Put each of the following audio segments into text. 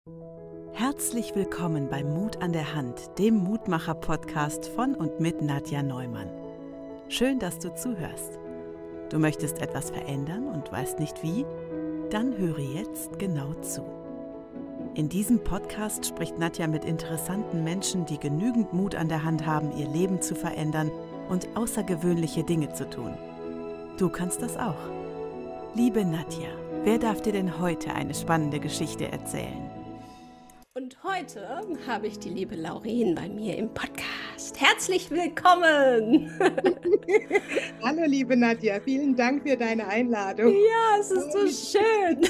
Herzlich willkommen bei Mut an der Hand, dem Mutmacher-Podcast von und mit Nadja Neumann. Schön, dass du zuhörst. Du möchtest etwas verändern und weißt nicht wie? Dann höre jetzt genau zu. In diesem Podcast spricht Nadja mit interessanten Menschen, die genügend Mut an der Hand haben, ihr Leben zu verändern und außergewöhnliche Dinge zu tun. Du kannst das auch. Liebe Nadja, wer darf dir denn heute eine spannende Geschichte erzählen? Und heute habe ich die liebe Lauren bei mir im Podcast. Herzlich willkommen! Hallo liebe Nadja, vielen Dank für deine Einladung. Ja, es ist so schön.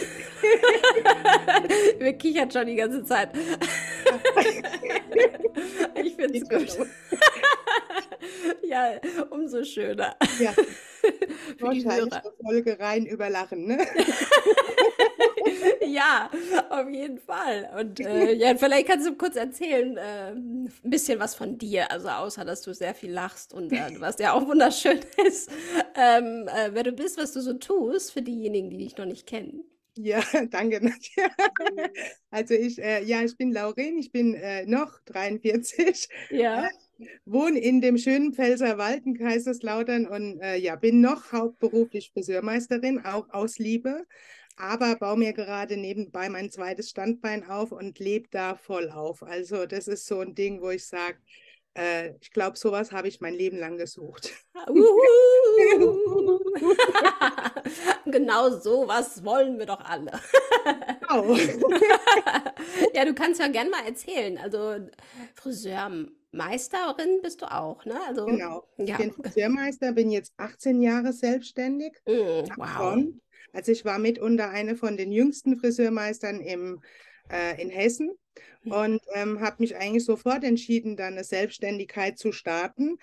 Wir kichern schon die ganze Zeit. Ich finde es gut. Ja, umso schöner. Ja, wahrscheinlich eine Folge rein über Lachen, ne? Ja, auf jeden Fall. Und ja, vielleicht kannst du kurz erzählen, ein bisschen was von dir. Also außer, dass du sehr viel lachst und was ja auch wunderschön ist, wer du bist, was du so tust, für diejenigen, die dich noch nicht kennen. Ja, danke Nadja. Also ich bin Lauren, ich bin noch 43. Ja. Wohne in dem schönen Pfälzerwald in Kaiserslautern und bin noch hauptberuflich Friseurmeisterin, auch aus Liebe. Aber baue mir gerade nebenbei mein zweites Standbein auf und lebe da voll auf. Also das ist so ein Ding, wo ich sage, ich glaube, sowas habe ich mein Leben lang gesucht. Genau sowas wollen wir doch alle. Oh. Ja, du kannst ja gerne mal erzählen. Also Friseurmeisterin bist du auch, ne? Also, Genau, ich ja. bin Friseurmeister, bin jetzt 18 Jahre selbstständig. Wow. Also ich war mitunter eine von den jüngsten Friseurmeistern in Hessen und habe mich eigentlich sofort entschieden, dann eine Selbstständigkeit zu starten.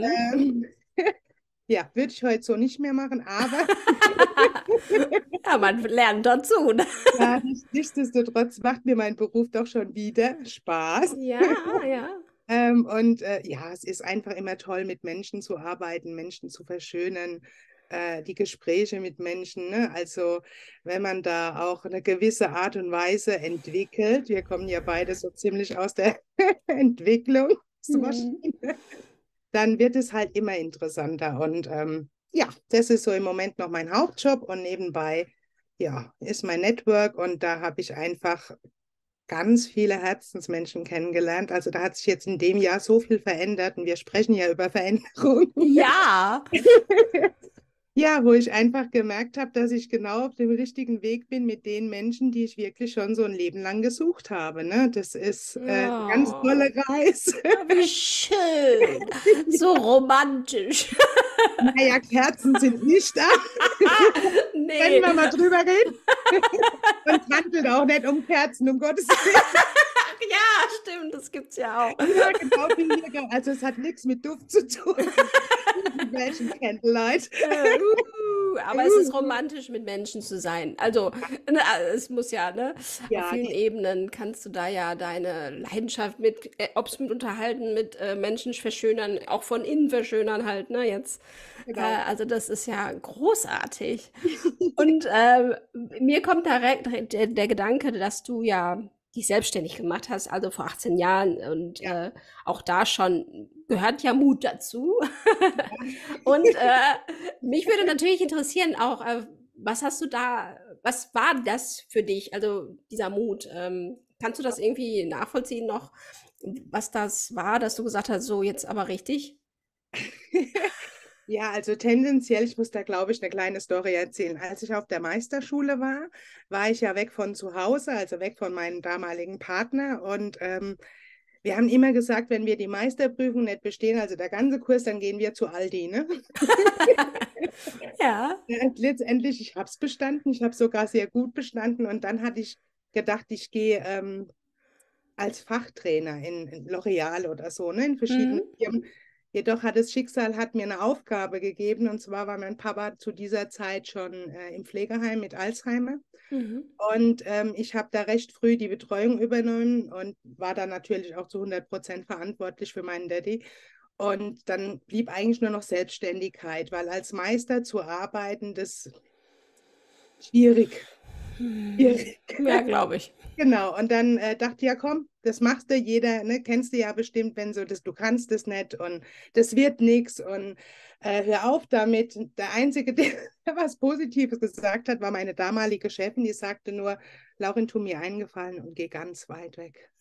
Ja, würde ich heute so nicht mehr machen, aber ja, man lernt dazu. Ne? ja, nichtsdestotrotz macht mir mein Beruf doch schon wieder Spaß. Ja, ja. Es ist einfach immer toll, mit Menschen zu arbeiten, Menschen zu verschönern, die Gespräche mit Menschen. Ne? Also wenn man da auch eine gewisse Art und Weise entwickelt, wir kommen ja beide so ziemlich aus der Entwicklungsmaschine, dann wird es halt immer interessanter. Und das ist so im Moment noch mein Hauptjob und nebenbei ist mein Network und da habe ich einfach ganz viele Herzensmenschen kennengelernt. Also da hat sich jetzt in dem Jahr so viel verändert und wir sprechen ja über Veränderung. Ja. Ja, wo ich einfach gemerkt habe, dass ich genau auf dem richtigen Weg bin mit den Menschen, die ich wirklich schon so ein Leben lang gesucht habe. Ne? Das ist eine ganz tolle Reise. Wie schön. So romantisch. Naja, Kerzen sind nicht da. Nee. Können wir mal drüber reden? Und handelt auch nicht um Kerzen, um Gottes Willen. Ja, stimmt, das gibt's ja auch. Ja, genau. Also es hat nichts mit Duft zu tun. Mit welchen Candlelight. Aber es ist romantisch, mit Menschen zu sein. Also, es muss ja, ne? Ja, auf vielen Ebenen kannst du da ja deine Leidenschaft mit, ob es mit Unterhalten, mit Menschen verschönern, auch von innen verschönern halt, ne? Jetzt. Genau. Also, das ist ja großartig. Und mir kommt direkt der Gedanke, dass du ja dich selbstständig gemacht hast, also vor 18 Jahren und auch da schon gehört ja Mut dazu. Und mich würde natürlich interessieren auch, was war das für dich, also dieser Mut? Kannst du das irgendwie nachvollziehen noch, was das war, dass du gesagt hast, so jetzt aber richtig? Ja, also tendenziell, ich muss da, glaube ich, eine kleine Story erzählen. Als ich auf der Meisterschule war ich ja weg von zu Hause, also weg von meinem damaligen Partner. Und wir haben immer gesagt, wenn wir die Meisterprüfung nicht bestehen, also der ganze Kurs, dann gehen wir zu Aldi. Ne? Ja. Letztendlich, ich habe es bestanden, ich habe sogar sehr gut bestanden. Und dann hatte ich gedacht, ich gehe als Fachtrainer in L'Oréal oder so, ne, in verschiedenen Firmen. Jedoch hat mir eine Aufgabe gegeben, und zwar war mein Papa zu dieser Zeit schon im Pflegeheim mit Alzheimer. Und ich habe da recht früh die Betreuung übernommen und war dann natürlich auch zu 100% verantwortlich für meinen Daddy. Und dann blieb eigentlich nur noch Selbstständigkeit, weil als Meister zu arbeiten, das ist schwierig. Ja, glaube ich. Genau, und dann dachte ich, ja komm, das machst du, jeder, ne, kennst du ja bestimmt, wenn so das, du kannst das nicht und das wird nichts und hör auf damit. Der Einzige, der was Positives gesagt hat, war meine damalige Chefin, die sagte nur, Laurin, tu mir einen Gefallen und geh ganz weit weg.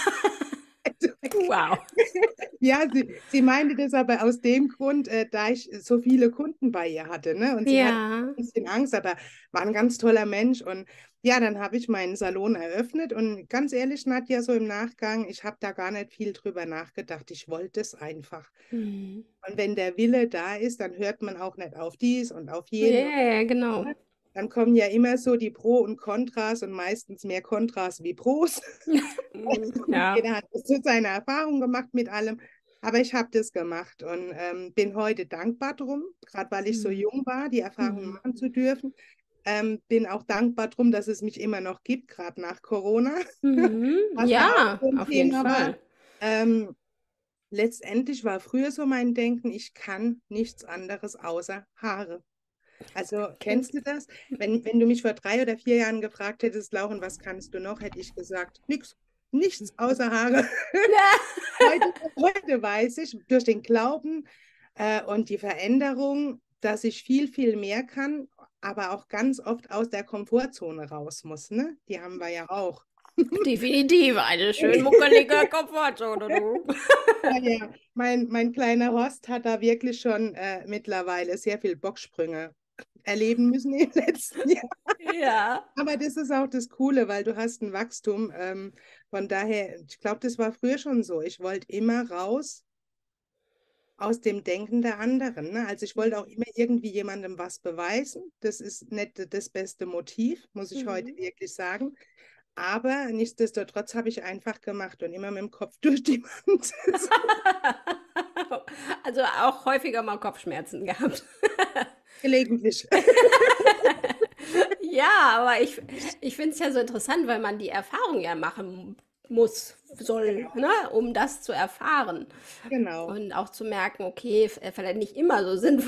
Wow. Ja, sie meinte das aber aus dem Grund, da ich so viele Kunden bei ihr hatte, ne? Und sie hatte Ja. ein bisschen Angst, aber war ein ganz toller Mensch. Und ja, dann habe ich meinen Salon eröffnet. Und ganz ehrlich, Nadja, so im Nachgang, ich habe da gar nicht viel drüber nachgedacht. Ich wollte es einfach. Mhm. Und wenn der Wille da ist, dann hört man auch nicht auf dies und auf Ja, jeden. ja, genau. Dann kommen ja immer so die Pro und Kontras und meistens mehr Kontras wie Pros. Ja. Jeder hat so seine Erfahrung gemacht mit allem. Aber ich habe das gemacht und bin heute dankbar drum, gerade weil ich so Mhm. jung war, die Erfahrung Mhm. machen zu dürfen. Bin auch dankbar drum, dass es mich immer noch gibt, gerade nach Corona, Mhm. was ja auch Ja, so ein auf jeden Thema war. Fall. Letztendlich war früher so mein Denken, ich kann nichts anderes außer Haare. Also Kennt. kennst du das? Wenn du mich vor 3 oder 4 Jahren gefragt hättest, Lauren, was kannst du noch, hätte ich gesagt, nichts, nichts außer Haare. Heute weiß ich durch den Glauben und die Veränderung, dass ich viel, viel mehr kann, aber auch ganz oft aus der Komfortzone raus muss. Ne? Die haben wir ja auch. Definitiv eine schön muckelige Komfortzone, du. Ja, ja. Mein kleiner Horst hat da wirklich schon mittlerweile sehr viel Bocksprünge erleben müssen im letzten Jahr. Ja. Aber das ist auch das Coole, weil du hast ein Wachstum. Von daher, ich glaube, das war früher schon so. Ich wollte immer raus aus dem Denken der anderen. Ne? Also ich wollte auch immer irgendwie jemandem was beweisen. Das ist nicht das beste Motiv, muss ich heute Mhm. wirklich sagen. Aber nichtsdestotrotz habe ich einfach gemacht und immer mit dem Kopf durch die Wand. Also auch häufiger mal Kopfschmerzen gehabt. Gelegentlich. Ja, aber ich finde es ja so interessant, weil man die Erfahrung ja machen muss, soll, Genau, ne, um das zu erfahren. genau. Und auch zu merken, okay, vielleicht nicht immer so sinnvoll.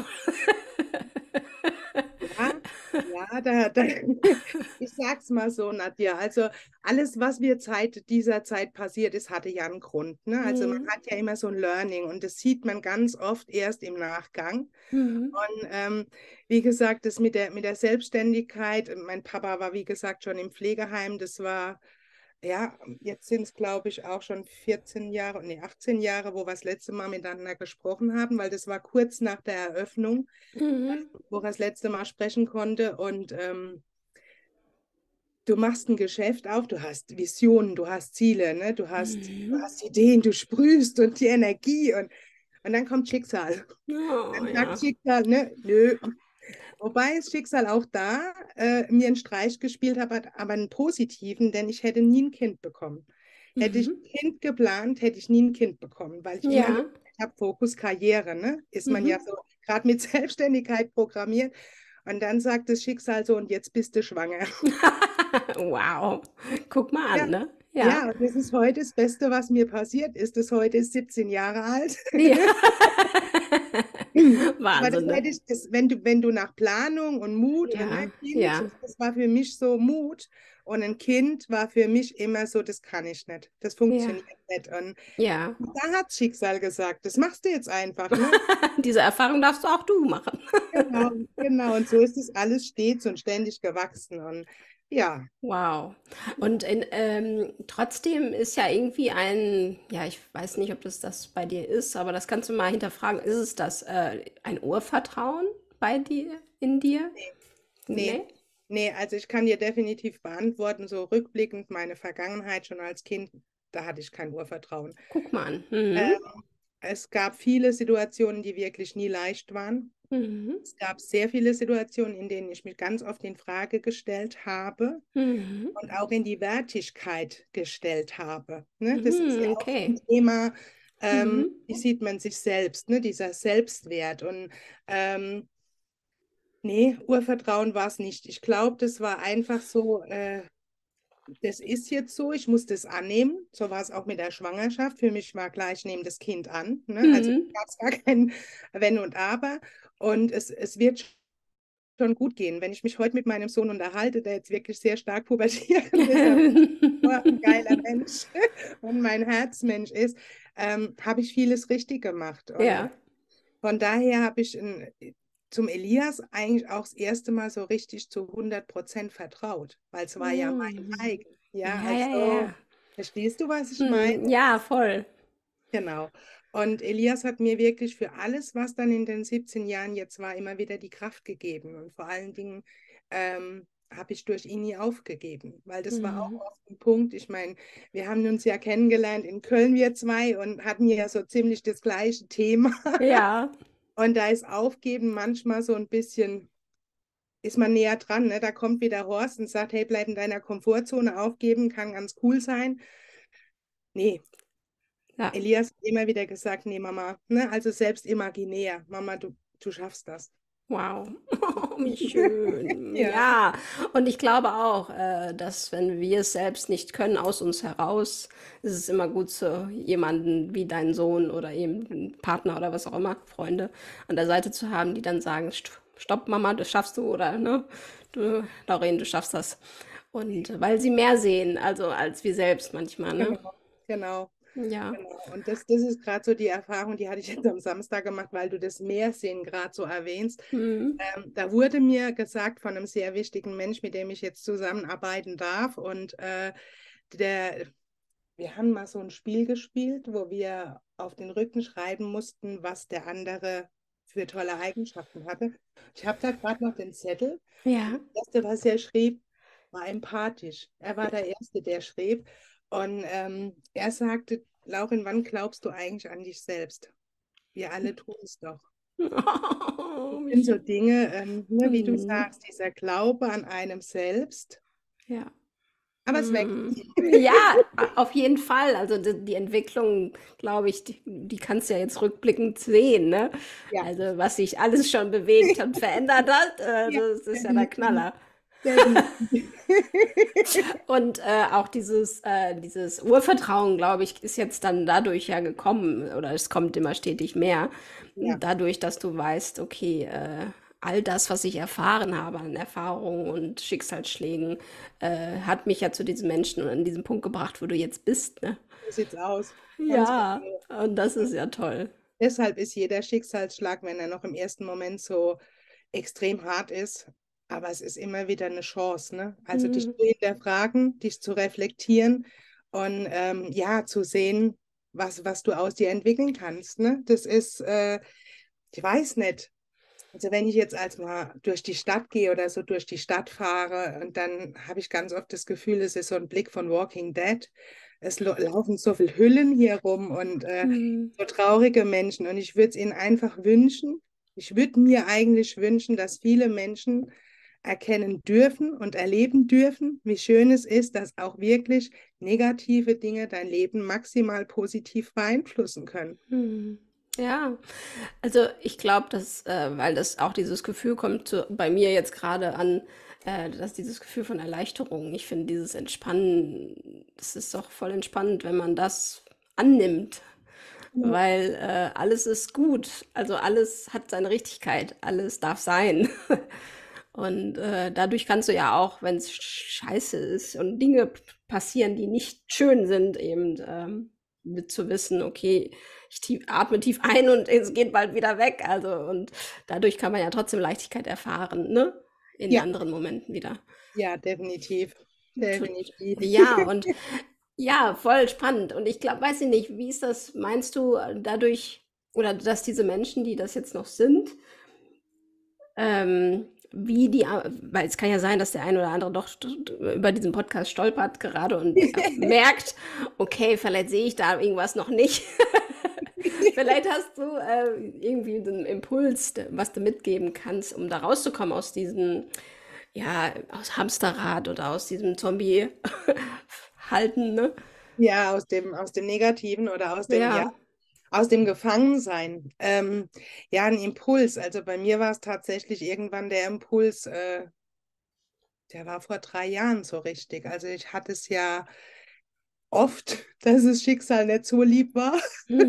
Ja, ja, ich sag's mal so, Nadja. Also alles, was dieser Zeit passiert ist, hatte ja einen Grund. Ne? Also man Mhm. hat ja immer so ein Learning und das sieht man ganz oft erst im Nachgang. Mhm. Und wie gesagt, das mit der Selbstständigkeit, mein Papa war, wie gesagt, schon im Pflegeheim, das war, ja, jetzt sind es, glaube ich, auch schon 14 Jahre, nee, 18 Jahre, wo wir das letzte Mal miteinander gesprochen haben, weil das war kurz nach der Eröffnung, Mhm. wo er das letzte Mal sprechen konnte. Und du machst ein Geschäft auf, du hast Visionen, du hast Ziele, ne? Du Mhm. hast Ideen, du sprühst und die Energie und dann kommt Schicksal. Oh, Dann sagt ja. Schicksal, ne, nö. Wobei das Schicksal auch da mir einen Streich gespielt hat, aber einen positiven, denn ich hätte nie ein Kind bekommen. Hätte ich Mhm. ein Kind geplant, hätte ich nie ein Kind bekommen, weil ich immer Ja. gesagt habe, Fokus Karriere, ne? Ist man ja Mhm. so gerade mit Selbstständigkeit programmiert. Und dann sagt das Schicksal so, und jetzt bist du schwanger. Wow. Guck mal Ja, an, ne? Ja. ja, und das ist heute das Beste, was mir passiert ist. Das heute ist 17 Jahre alt. Ja. Aber das Wahnsinn, ne? hätte ich, wenn du nach Planung und Mut, ne, Ja, Kind, ja, das war für mich so Mut. Und ein Kind war für mich immer so, das kann ich nicht. Das ja, funktioniert nicht. Und ja. da hat Schicksal gesagt, das machst du jetzt einfach, ne? Diese Erfahrung darfst auch du machen. Genau, genau. Und so ist es alles stets und ständig gewachsen. Und ja, Wow. Und trotzdem ist ja irgendwie ja, ich weiß nicht, ob das bei dir ist, aber das kannst du mal hinterfragen. Ist es das ein Urvertrauen bei dir, in dir? nee, Nee? nee, also ich kann dir definitiv beantworten, so rückblickend meine Vergangenheit schon als Kind, da hatte ich kein Urvertrauen. Guck mal an. Mhm. Ähm, Es gab viele Situationen, die wirklich nie leicht waren. Mhm. Es gab sehr viele Situationen, in denen ich mich ganz oft in Frage gestellt habe Mhm. und auch in die Wertigkeit gestellt habe. Ne? Das ist ja Mhm. auch so ein Okay. Thema, Mhm. wie sieht man sich selbst, ne? Dieser Selbstwert. Und ähm, nee, Urvertrauen war es nicht. Ich glaube, das war einfach so, das ist jetzt so, ich muss das annehmen. So war es auch mit der Schwangerschaft. Für mich war klar, ich nehme das Kind an. Ne? Also Mhm. gab es gar kein Wenn und Aber. Und es wird schon gut gehen. Wenn ich mich heute mit meinem Sohn unterhalte, der jetzt wirklich sehr stark pubertierend ist, aber ein geiler Mensch und mein Herzmensch ist, habe ich vieles richtig gemacht. Und Ja. von daher habe ich zum Elias eigentlich auch das erste Mal so richtig zu 100% vertraut, weil es war ja mein eigen. Ja, Ja, ja, also, ja. verstehst du, was ich meine? Ja, voll. Genau. Und Elias hat mir wirklich für alles, was dann in den 17 Jahren jetzt war, immer wieder die Kraft gegeben. Und vor allen Dingen habe ich durch ihn nie aufgegeben, weil das war auch oft ein Punkt. Ich meine, wir haben uns ja kennengelernt in Köln, wir zwei, und hatten ja so ziemlich das gleiche Thema. Ja. Und da ist Aufgeben manchmal so ein bisschen, ist man näher dran, ne? Da kommt wieder Horst und sagt, hey, bleib in deiner Komfortzone, aufgeben kann ganz cool sein. Nee, Ja. Elias hat immer wieder gesagt, nee, Mama, ne? Also selbst imaginär, Mama, du schaffst das. Wow, wie schön. Ja, Ja, und ich glaube auch, dass wenn wir es selbst nicht können aus uns heraus, ist es immer gut, so jemanden wie deinen Sohn oder eben einen Partner oder was auch immer, Freunde an der Seite zu haben, die dann sagen, Stopp, Mama, das schaffst du oder ne, du, Lauren, du schaffst das. Und weil sie mehr sehen, also als wir selbst manchmal, ne? genau, genau. Ja. Genau. Und das ist gerade so die Erfahrung, die hatte ich jetzt am Samstag gemacht, weil du das Meersehen gerade so erwähnst. Mhm. Da wurde mir gesagt von einem sehr wichtigen Mensch, mit dem ich jetzt zusammenarbeiten darf. Und wir haben mal so ein Spiel gespielt, wo wir auf den Rücken schreiben mussten, was der andere für tolle Eigenschaften hatte. Ich habe da gerade noch den Zettel. Ja. Das Erste, was er schrieb, war empathisch. Er war der Erste, der schrieb. Und er sagte, Laurin, wann glaubst du eigentlich an dich selbst? Wir alle tun es doch. Oh, Das wie sind so schön. Dinge, ne, wie du Mhm. sagst, dieser Glaube an einem selbst. Ja. Aber es wächst. Ja, auf jeden Fall. Also die Entwicklung, glaube ich, die kannst du ja jetzt rückblickend sehen, ne? Ja, Also was sich alles schon bewegt und verändert hat, ja, das ist ja der definitiv. Knaller. Definitiv. Und auch dieses Urvertrauen, glaube ich, ist jetzt dann dadurch ja gekommen oder es kommt immer stetig mehr. Ja, Dadurch, dass du weißt, okay, all das, was ich erfahren habe an Erfahrungen und Schicksalsschlägen, hat mich ja zu diesem Menschen und an diesem Punkt gebracht, wo du jetzt bist, ne? so sieht's aus. Ganz Ja, genau. und das ist ja toll. Deshalb ist jeder Schicksalsschlag, wenn er noch im ersten Moment so extrem hart ist, aber es ist immer wieder eine Chance, ne? Also dich Mhm. zu hinterfragen, dich zu reflektieren und ja, zu sehen, was du aus dir entwickeln kannst, ne? Das ist, ich weiß nicht. Also wenn ich jetzt als mal durch die Stadt gehe oder so durch die Stadt fahre und dann habe ich ganz oft das Gefühl, es ist so ein Blick von Walking Dead. Es laufen so viele Hüllen hier rum und Mhm. so traurige Menschen. Und ich würde es ihnen einfach wünschen, ich würde mir eigentlich wünschen, dass viele Menschen erkennen dürfen und erleben dürfen, wie schön es ist, dass auch wirklich negative Dinge dein Leben maximal positiv beeinflussen können. Mhm. Ja, also ich glaube, dass, weil das auch dieses Gefühl kommt bei mir jetzt gerade an, dass dieses Gefühl von Erleichterung, ich finde dieses Entspannen, das ist doch voll entspannend, wenn man das annimmt, Ja, weil alles ist gut, also alles hat seine Richtigkeit, alles darf sein. Und dadurch kannst du ja auch, wenn es scheiße ist und Dinge passieren, die nicht schön sind, eben mit zu wissen, okay, atme tief ein und es geht bald wieder weg. Also, und dadurch kann man ja trotzdem Leichtigkeit erfahren, ne? In ja, anderen Momenten wieder. ja, definitiv. Definitiv. Ja, und ja, voll spannend. Und ich glaube, weiß ich nicht, wie ist das, meinst du, dadurch, oder dass diese Menschen, die das jetzt noch sind, weil es kann ja sein, dass der ein oder andere doch über diesen Podcast stolpert gerade und merkt, okay, vielleicht sehe ich da irgendwas noch nicht. Vielleicht hast du irgendwie einen Impuls, was du mitgeben kannst, um da rauszukommen aus diesem, ja, aus Hamsterrad oder aus diesem Zombie-Halten, ne? Ja, aus dem Negativen oder ja, Ja. aus dem Gefangensein. Ja, ein Impuls. Also bei mir war es tatsächlich irgendwann der Impuls, der war vor 3 Jahren so richtig. Also ich hatte es ja oft, dass das Schicksal nicht so lieb war. Hm.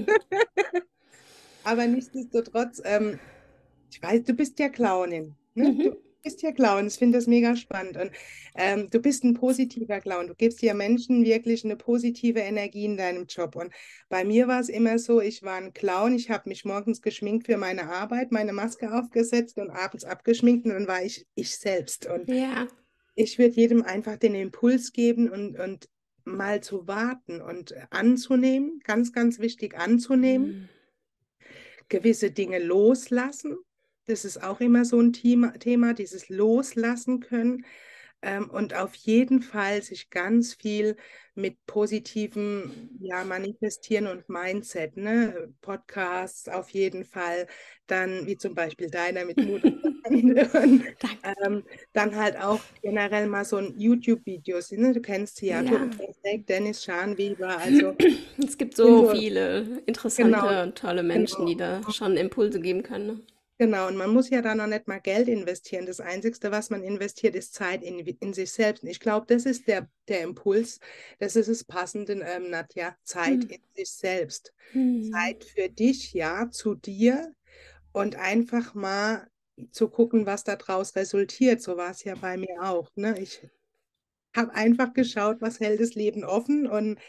Aber nichtsdestotrotz, ich weiß, du bist ja Clownin, ne? Du Mhm. bist bist ja Clown. Ich finde das mega spannend. Und du bist ein positiver Clown. Du gibst ja Menschen wirklich eine positive Energie in deinem Job. Und bei mir war es immer so, ich war ein Clown. Ich habe mich morgens geschminkt für meine Arbeit, meine Maske aufgesetzt und abends abgeschminkt und dann war ich selbst. Und Ja. ich würde jedem einfach den Impuls geben und mal zu warten und anzunehmen, ganz, ganz wichtig anzunehmen, Hm. gewisse Dinge loslassen. Das ist auch immer so ein Thema, dieses Loslassen können. Und auf jeden Fall sich ganz viel mit positivem, ja, Manifestieren und Mindset, ne? Podcasts auf jeden Fall, dann wie zum Beispiel deiner mit Mut und Danke. dann halt auch generell mal so ein YouTube-Videos, ne? Du kennst sie ja, Ja. Toten Perfekt, Dennis Schanweber, also Es gibt sind so so, viele genau, interessante und tolle Menschen, die genau. da schon Impulse geben können. Ne? Genau, und man muss ja da noch nicht mal Geld investieren. Das Einzige, was man investiert, ist Zeit in sich selbst. Und ich glaube, das ist der Impuls, das ist das Passende, Nadja, Zeit Hm. in sich selbst. Hm. Zeit für dich, ja, zu dir und einfach mal zu gucken, was daraus resultiert. So war es ja bei mir auch. Ne? Ich habe einfach geschaut, was hält das Leben offen und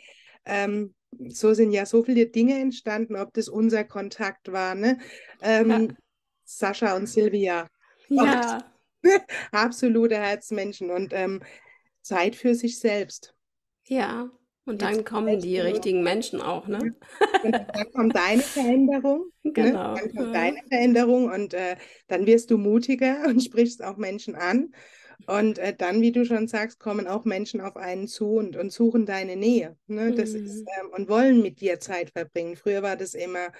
so sind ja so viele Dinge entstanden, ob das unser Kontakt war, ne? Ja. Sascha und Silvia, auch Ja. absolute Herzmenschen und Zeit für sich selbst. Ja. Und Jetzt dann kommen die vielleicht, richtigen Menschen auch, ja, ne? genau, dann kommt deine Veränderung, ne? Genau. Dann kommt Ja. deine Veränderung und dann wirst du mutiger und sprichst auch Menschen an. Und dann, wie du schon sagst, kommen auch Menschen auf einen zu und suchen deine Nähe. Ne? Das ist, Hm. und wollen mit dir Zeit verbringen. Früher war das immer,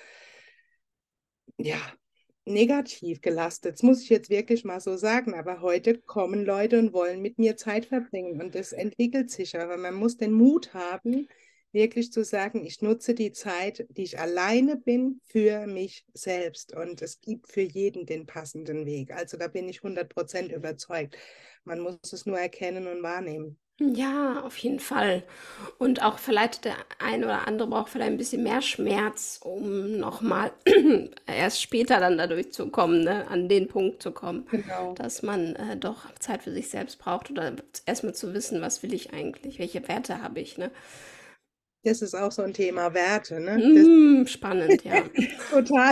ja, negativ gelastet. Das muss ich jetzt wirklich mal so sagen. Aber heute kommen Leute und wollen mit mir Zeit verbringen. Und das entwickelt sich. Aber man muss den Mut haben, wirklich zu sagen, ich nutze die Zeit, die ich alleine bin, für mich selbst. Und es gibt für jeden den passenden Weg. Also da bin ich 100% überzeugt. Man muss es nur erkennen und wahrnehmen. Ja, auf jeden Fall. Und auch vielleicht der ein oder andere braucht vielleicht ein bisschen mehr Schmerz, um nochmal erst später dann dadurch zu kommen, ne, an den Punkt zu kommen, Genau. dass man doch Zeit für sich selbst braucht oder erstmal zu wissen, was will ich eigentlich, welche Werte habe ich, ne? Das ist auch so ein Thema Werte, ne? Das Spannend, ja. total,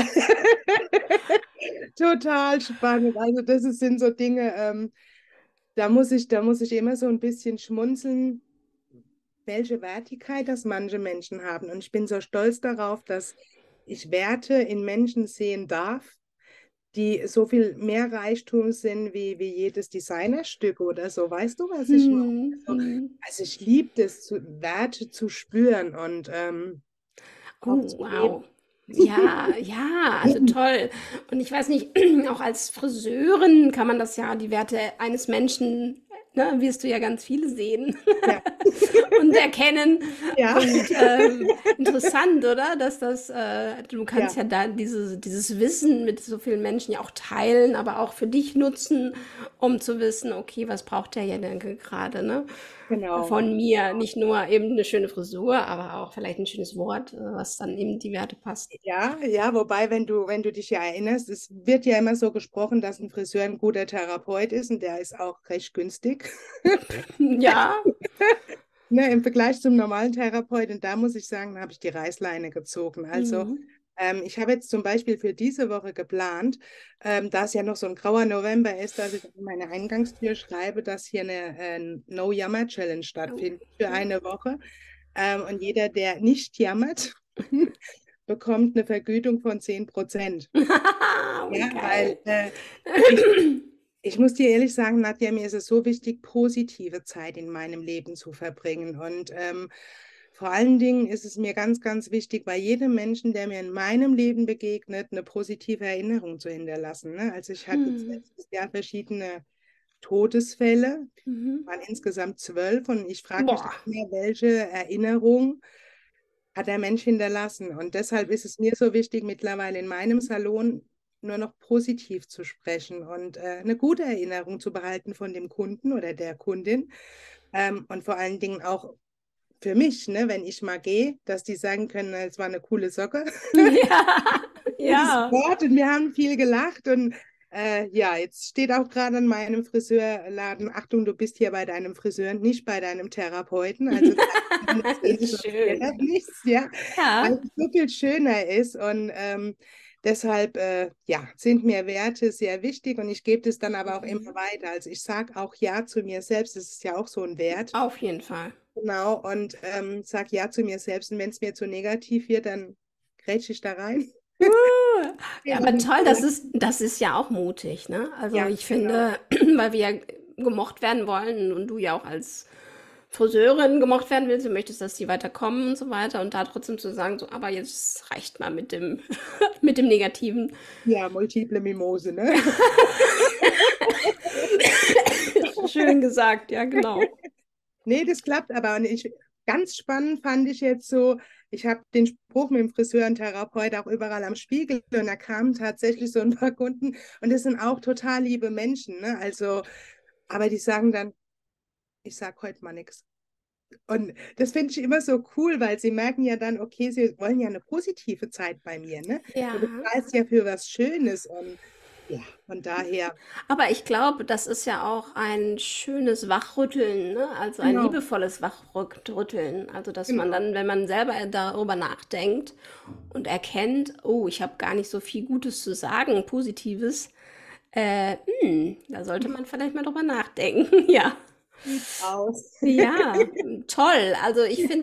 total spannend. Also sind so Dinge, da muss ich immer so ein bisschen schmunzeln, welche Wertigkeit das manche Menschen haben. Und ich bin so stolz darauf, dass ich Werte in Menschen sehen darf, die so viel mehr Reichtum sind wie jedes Designerstück oder so. Weißt du, was ich meine? Hm, hm. Also ich liebe das, Werte zu spüren und auch Oh, zu wow. leben. Ja, ja, also toll. Und ich weiß nicht, auch als Friseurin kann man das ja, die Werte eines Menschen, ne, wirst du ja ganz viele sehen Ja, und erkennen. ja, Und interessant, oder? Dass das, du kannst ja, ja da dieses Wissen mit so vielen Menschen ja auch teilen, aber auch für dich nutzen, um zu wissen, okay, was braucht der ja denn gerade, ne? genau. Von mir. Nicht nur eben eine schöne Frisur, aber auch vielleicht ein schönes Wort, was dann eben die Werte passt. Ja, ja, wobei, wenn du dich ja erinnerst, es wird ja immer so gesprochen, dass ein Friseur ein guter Therapeut ist und der ist auch recht günstig. Ja. Ne, im Vergleich zum normalen Therapeuten, da muss ich sagen, da habe ich die Reißleine gezogen. Also Mhm. ich habe jetzt zum Beispiel für diese Woche geplant, da es ja noch so ein grauer November ist, dass ich in meine Eingangstür schreibe, dass hier eine No-Jammer-Challenge Oh. stattfindet für eine Woche. Und jeder, der nicht jammert, bekommt eine Vergütung von 10%. Wie Ja, weil geil. ich, ich muss dir ehrlich sagen, Nadja, mir ist es so wichtig, positive Zeit in meinem Leben zu verbringen. Und vor allen Dingen ist es mir ganz, ganz wichtig, bei jedem Menschen, der mir in meinem Leben begegnet, eine positive Erinnerung zu hinterlassen. Ne? Also ich hatte jetzt Hm. letztes Jahr verschiedene Todesfälle, Mhm. waren insgesamt 12 und ich frage mich dann Boah. immer, welche Erinnerung hat der Mensch hinterlassen. Und deshalb ist es mir so wichtig, mittlerweile in meinem Salon nur noch positiv zu sprechen und eine gute Erinnerung zu behalten von dem Kunden oder der Kundin. Und vor allen Dingen auch für mich, ne, wenn ich mal gehe, dass die sagen können, es war eine coole Socke, Ja, gutes ja. Wort und wir haben viel gelacht und Ja, jetzt steht auch gerade an meinem Friseurladen, Achtung, du bist hier bei deinem Friseur, nicht bei deinem Therapeuten. Also Schön. nichts, ja, weil Ja. es so viel schöner ist. Und deshalb ja, sind mir Werte sehr wichtig und ich gebe das dann aber auch immer Mhm. weiter. Also ich sage auch Ja zu mir selbst, das ist ja auch so ein Wert. Auf jeden Fall. Genau, und sage Ja zu mir selbst. Und wenn es mir zu negativ wird, dann grätsche ich da rein. Ja, aber toll, das ist ja auch mutig, ne? Also Ja, ich genau. finde, weil wir ja gemocht werden wollen und du ja auch als Friseurin gemocht werden willst, du möchtest, dass die weiterkommen und so weiter und da trotzdem zu sagen, so, aber jetzt reicht mal mit dem, mit dem Negativen. Ja, multiple Mimose, ne? Schön gesagt, ja, genau. Nee, das klappt aber. Und ganz spannend fand ich jetzt so, ich habe den Spruch mit dem Friseur und Therapeut auch überall am Spiegel und da kamen tatsächlich so ein paar Kunden und das sind auch total liebe Menschen, ne? Also, aber die sagen dann, ich sag heute mal nichts. Und das finde ich immer so cool, weil sie merken ja dann, okay, sie wollen ja eine positive Zeit bei mir, ne? Ja. Du bezahlst ja für was Schönes und ja, von daher, Aber ich glaube, das ist ja auch ein schönes Wachrütteln, ne? Also ein genau, liebevolles Wachrütteln. Also, dass man genau. dann, wenn man selber darüber nachdenkt und erkennt, oh, ich habe gar nicht so viel Gutes zu sagen, Positives, da sollte man vielleicht mal drüber nachdenken. Ja. Sieht's aus. Ja, toll. Also ich finde,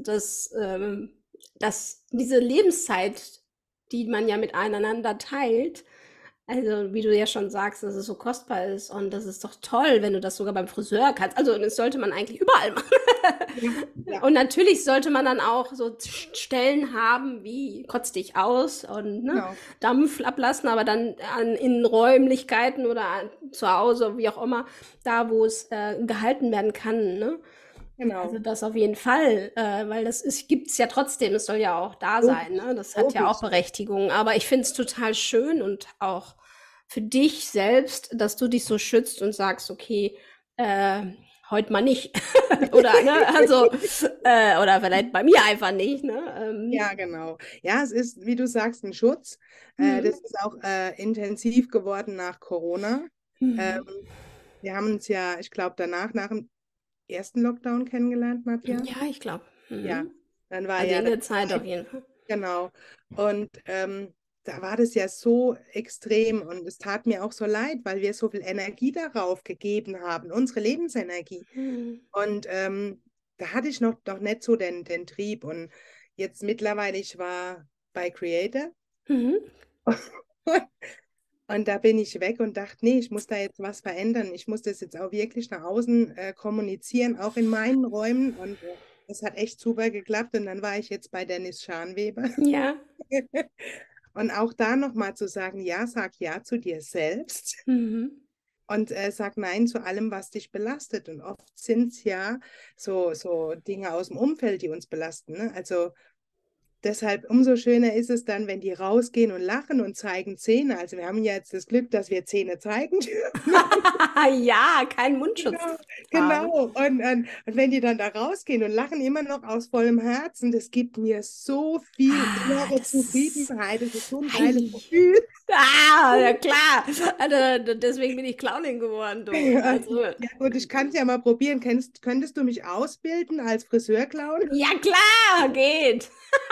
dass diese Lebenszeit, die man ja miteinander teilt, also wie du ja schon sagst, dass es so kostbar ist und das ist doch toll, wenn du das sogar beim Friseur kannst. Also das sollte man eigentlich überall machen. Ja, ja, Und natürlich sollte man dann auch so Stellen haben wie kotz dich aus und ne, genau, Dampf ablassen, aber dann in Räumlichkeiten oder zu Hause, wie auch immer, da wo es gehalten werden kann. Ne? Also genau. das auf jeden Fall, weil das ist, gibt's ja trotzdem, es soll ja auch da sein, Logisch, ne? Das hat ja auch logisch. Berechtigung. Aber ich finde es total schön und auch für dich selbst, dass du dich so schützt und sagst, okay, äh, heute mal nicht. Oder, ne, also, oder vielleicht bei mir einfach nicht, ne? Ja, genau. Ja, es ist, wie du sagst, ein Schutz. Das Mhm. ist auch intensiv geworden nach Corona. Ähm, Mhm. wir haben uns ja, ich glaube, danach, nach dem ersten Lockdown kennengelernt, Nadja. Ja, ich glaube. Ja, Mhm. dann war Also ja in das der Zeit auf jeden Fall. genau. Und da war das ja so extrem und es tat mir auch so leid, weil wir so viel Energie darauf gegeben haben, unsere Lebensenergie. Mhm. Und da hatte ich noch nicht so den Trieb. Und jetzt mittlerweile, ich war bei Creator Mhm. und da bin ich weg und dachte, nee, ich muss da jetzt was verändern. Ich muss das jetzt auch wirklich nach außen kommunizieren, auch in meinen Räumen. Und das hat echt super geklappt. Und dann war ich jetzt bei Dennis Scharnweber. Ja. Und auch da nochmal zu sagen, ja, sag ja zu dir selbst Mhm. und sag nein zu allem, was dich belastet. Und oft sind es ja so Dinge aus dem Umfeld, die uns belasten. Ne? Also deshalb umso schöner ist es dann, wenn die rausgehen und lachen und zeigen Zähne. Also wir haben ja jetzt das Glück, dass wir Zähne zeigen dürfen. Ja, keinen Mundschutz Genau, tragen. genau. Und wenn die dann da rausgehen und lachen immer noch aus vollem Herzen, das gibt mir so viel Ah, innere das. Zufriedenheit. Das ist so ein geiles Ei. Gefühl. Ah, ja klar. Also, deswegen bin ich Clownin geworden, du. Also, Ja gut, ich kann es ja mal probieren. Könntest du mich ausbilden als Friseurclown? ja klar, geht.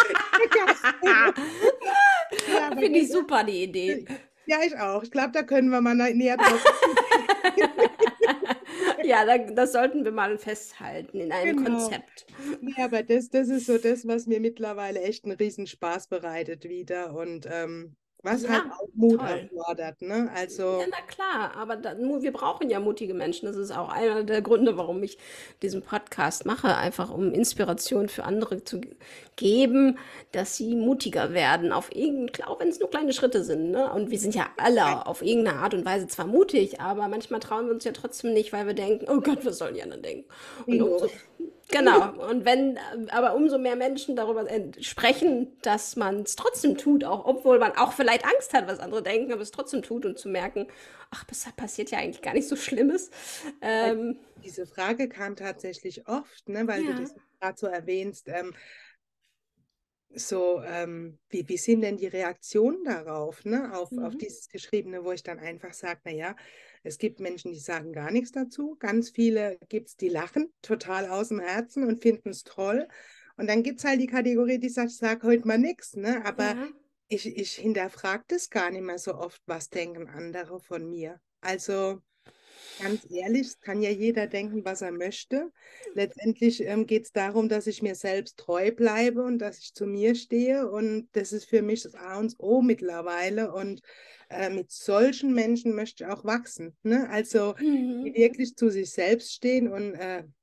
Ja, aber Finde ich super, die Idee. ja, ich auch. Ich glaube, da können wir mal näher drauf eingehen. Ja, das sollten wir mal festhalten in einem Genau. Konzept. Nee, aber das ist so das, was mir mittlerweile echt einen Riesenspaß bereitet wieder und was halt Ja, auch Mut toll. erfordert, ne? Ja, Also, na klar, aber wir brauchen ja mutige Menschen. Das ist auch einer der Gründe, warum ich diesen Podcast mache, einfach um Inspiration für andere zu geben, dass sie mutiger werden, auch wenn es nur kleine Schritte sind. Ne? Und wir sind ja ja, alle auf irgendeine Art und Weise zwar mutig, aber manchmal trauen wir uns ja trotzdem nicht, weil wir denken, oh Gott, was sollen die anderen denken? Und Bingo. genau, und wenn aber umso mehr Menschen darüber sprechen, dass man es trotzdem tut, auch obwohl man auch vielleicht Angst hat, was andere denken, aber es trotzdem tut und zu merken, ach, das passiert ja eigentlich gar nicht so Schlimmes. Weil Ähm, diese Frage kam tatsächlich oft, ne, weil du ja. das gerade so erwähnst. so, wie sind denn die Reaktionen darauf, ne? Auf Mhm. dieses Geschriebene, wo ich dann einfach sage, naja, es gibt Menschen, die sagen gar nichts dazu. Ganz viele gibt es, die lachen total aus dem Herzen und finden es toll. Und dann gibt es halt die Kategorie, die sagt, ich sage heute mal nichts, ne? Aber Ja. ich hinterfrage das gar nicht mehr so oft, was denken andere von mir. Also ganz ehrlich, es kann ja jeder denken, was er möchte. Letztendlich geht es darum, dass ich mir selbst treu bleibe und dass ich zu mir stehe. Und das ist für mich das A und O mittlerweile. Und mit solchen Menschen möchte ich auch wachsen. Ne? Also die Mhm. wirklich zu sich selbst stehen. Und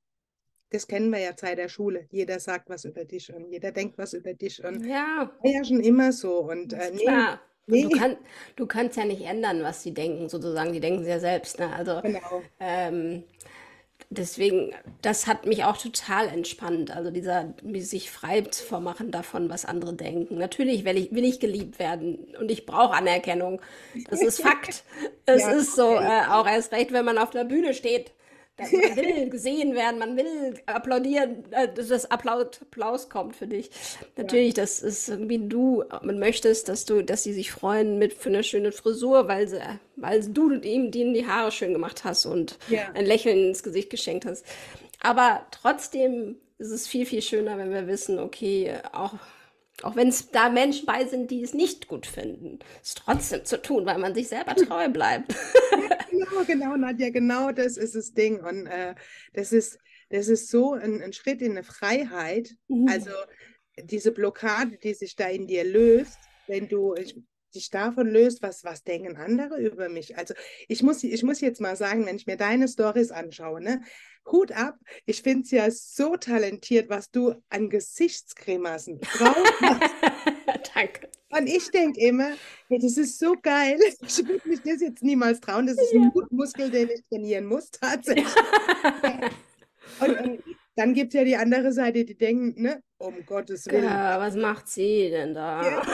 das kennen wir ja seit der Schule. Jeder sagt was über dich und jeder denkt was über dich. Und Ja, war ja schon immer so. Und ist nee, klar. Und nee, du kannst ja nicht ändern, was sie denken, sozusagen. Die denken sie ja selbst, ne? Also, genau. ähm, deswegen, das hat mich auch total entspannt. Also dieser, wie sich frei vormachen davon, was andere denken. Natürlich will ich geliebt werden und ich brauche Anerkennung. Das ist Fakt. Es Ja, ist so, okay. auch erst recht, wenn man auf der Bühne steht. Man will gesehen werden, man will applaudieren, dass das Applaus kommt für dich. Ja, Natürlich, das ist irgendwie du möchtest, dass sie sich freuen für eine schöne Frisur, weil du ihm die Haare schön gemacht hast und ja. ein Lächeln ins Gesicht geschenkt hast. Aber trotzdem ist es viel, viel schöner, wenn wir wissen, okay, auch wenn es da Menschen bei sind, die es nicht gut finden, es trotzdem zu tun, weil man sich selber treu bleibt. Ja, genau, Nadja, genau das ist das Ding. Und das ist, das ist so ein Schritt in eine Freiheit. Also diese Blockade, die sich da in dir löst, wenn du dich davon löst, was denken andere über mich. Also ich muss jetzt mal sagen, wenn ich mir deine Stories anschaue, ne, Hut ab, ich finde es ja so talentiert, was du an Gesichtsgrimassen drauf hast. Danke. Und ich denke immer, hey, das ist so geil. Ich würde mich das jetzt niemals trauen. Das ist ein Mutmuskel, den ich trainieren muss, tatsächlich. Und dann gibt es ja die andere Seite, die denken, ne, um Gottes Willen. Ja, was macht sie denn Ja, da?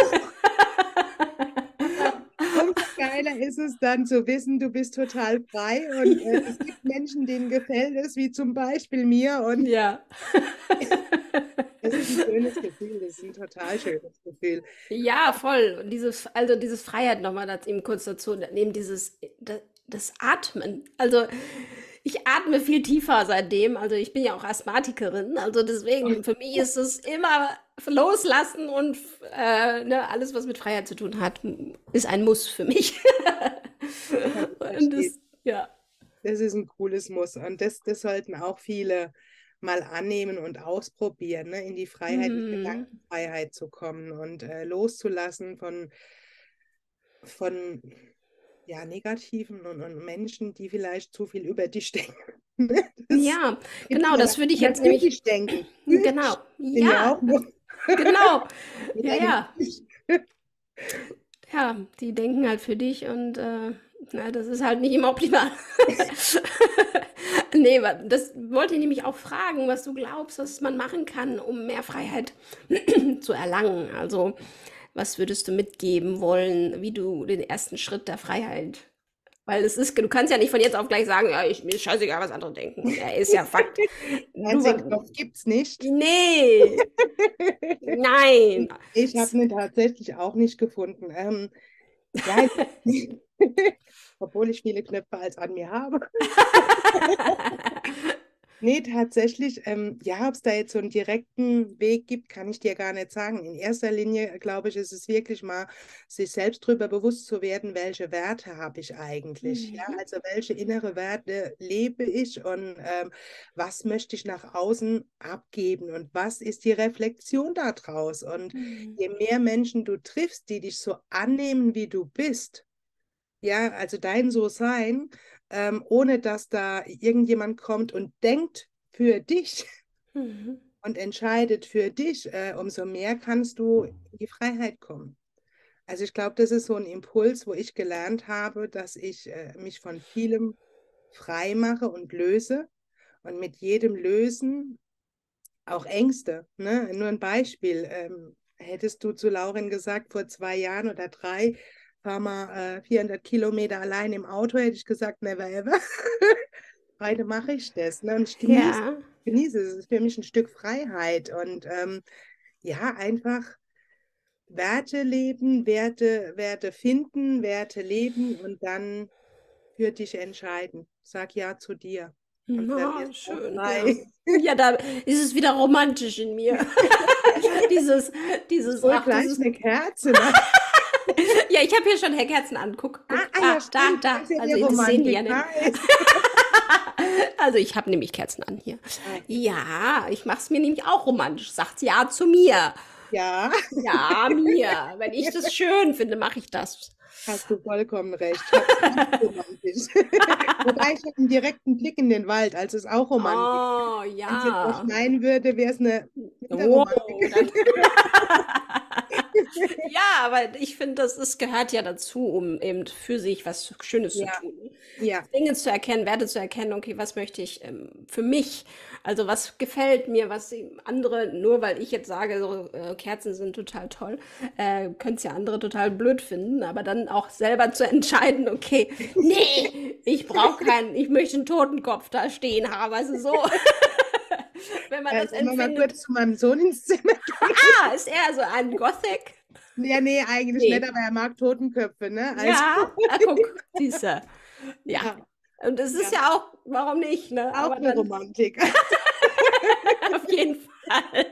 aber umso geiler ist es dann zu wissen, du bist total frei und es gibt Menschen, denen gefällt es, wie zum Beispiel mir. Und Ja. das ist ein schönes Gefühl, das ist ein total schönes Gefühl. Ja, voll. Und dieses Freiheit nochmal eben kurz dazu, neben das Atmen. Also ich atme viel tiefer seitdem. Also ich bin ja auch Asthmatikerin. Also deswegen, für mich ist es immer loslassen und ne, alles, was mit Freiheit zu tun hat, ist ein Muss für mich. Kann ich Und verstehen. das, ja. Das ist ein cooles Muss. Und das sollten auch viele mal annehmen und ausprobieren, ne? In die Freiheit, die Mhm. Gedankenfreiheit zu kommen und loszulassen von ja, Negativen und Menschen, die vielleicht zu viel über dich denken. Das Ja, gibt genau, ja das würde ich jetzt nämlich, natürlich denken. genau, Sind ja ja, auch nur genau, mit ja, einem ja. Ja, die denken halt für dich und na, das ist halt nicht immer optimal. Nee, das wollte ich nämlich auch fragen, was du glaubst, was man machen kann, um mehr Freiheit zu erlangen. Also, was würdest du mitgeben wollen, wie du den ersten Schritt der Freiheit? Weil du kannst ja nicht von jetzt auf gleich sagen, ja, mir ist scheißegal, was andere denken. Er ist ja Fakt. Nein, den Knopf gibt es nicht. Nee, nein. Ich habe ihn tatsächlich auch nicht gefunden. Ja, obwohl ich viele Knöpfe als an mir habe. Nee, tatsächlich, ja, ob es da jetzt so einen direkten Weg gibt, kann ich dir gar nicht sagen. In erster Linie, glaube ich, ist es wirklich mal, sich selbst darüber bewusst zu werden, welche Werte habe ich eigentlich? Ja, Mhm. also welche innere Werte lebe ich und was möchte ich nach außen abgeben und was ist die Reflexion daraus? Und Mhm. je mehr Menschen du triffst, die dich so annehmen, wie du bist, ja, also dein So-Sein, ohne dass da irgendjemand kommt und denkt für dich Mhm. und entscheidet für dich, umso mehr kannst du in die Freiheit kommen. Also ich glaube, das ist so ein Impuls, wo ich gelernt habe, dass ich mich von vielem frei mache und löse. Und mit jedem Lösen auch Ängste. Ne? Nur ein Beispiel. Hättest du zu Lauren gesagt, vor 2 Jahren oder 3, fahr mal 400 Kilometer allein im Auto, hätte ich gesagt, never ever. Heute mache ich das. Ne? Und ich Ja. genieße es. Es ist für mich ein Stück Freiheit. Und ja, einfach Werte leben, Werte finden, Werte leben und dann für dich entscheiden. Sag ja zu dir. Und dann Na, wirst du auch schön, ja. frei. Ja, da ist es wieder romantisch in mir. Dieses, Ich hol gleich dieses, eine Kerze. Ne? ja, ich habe hier schon Kerzen an. Guck, Ja, da, stimmt. da. Das ist ja Also, die das sehen die Romantik. ja nicht. Nice. Also, ich habe nämlich Kerzen an hier. Ah, Ja, ich mache es mir nämlich auch romantisch. Sagt ja zu mir. ja, Ja, mir. Wenn ich das schön finde, mache ich das. hast du vollkommen recht. Ich hab's nicht romantisch. Wobei ich habe einen direkten Blick in den Wald, also ist auch Romantik. Oh, Wenn es jetzt noch ja. schneien würde, wäre es eine Oh, Winterromantik. dann. Ja, aber ich finde, das gehört ja dazu, um eben für sich was Schönes zu Ja, tun. ja, Dinge zu erkennen, Werte zu erkennen, okay, was möchte ich für mich? Also was gefällt mir, was andere, nur weil ich jetzt sage, so, Kerzen sind total toll, können es ja andere total blöd finden, aber dann auch selber zu entscheiden, okay, nee, ich möchte einen Totenkopf da stehen haben, also so. Wenn man das sollen wir mal empfindet, kurz zu meinem Sohn ins Zimmer gehen? ist er so ein Gothic? Ja, nee, eigentlich Nee. nicht, aber er mag Totenköpfe, ne? Also, Ja, guck, siehste. Ja. ja, Und es ist ja, ja auch, warum nicht, ne? auch Aber eine dann Romantik. auf jeden Fall.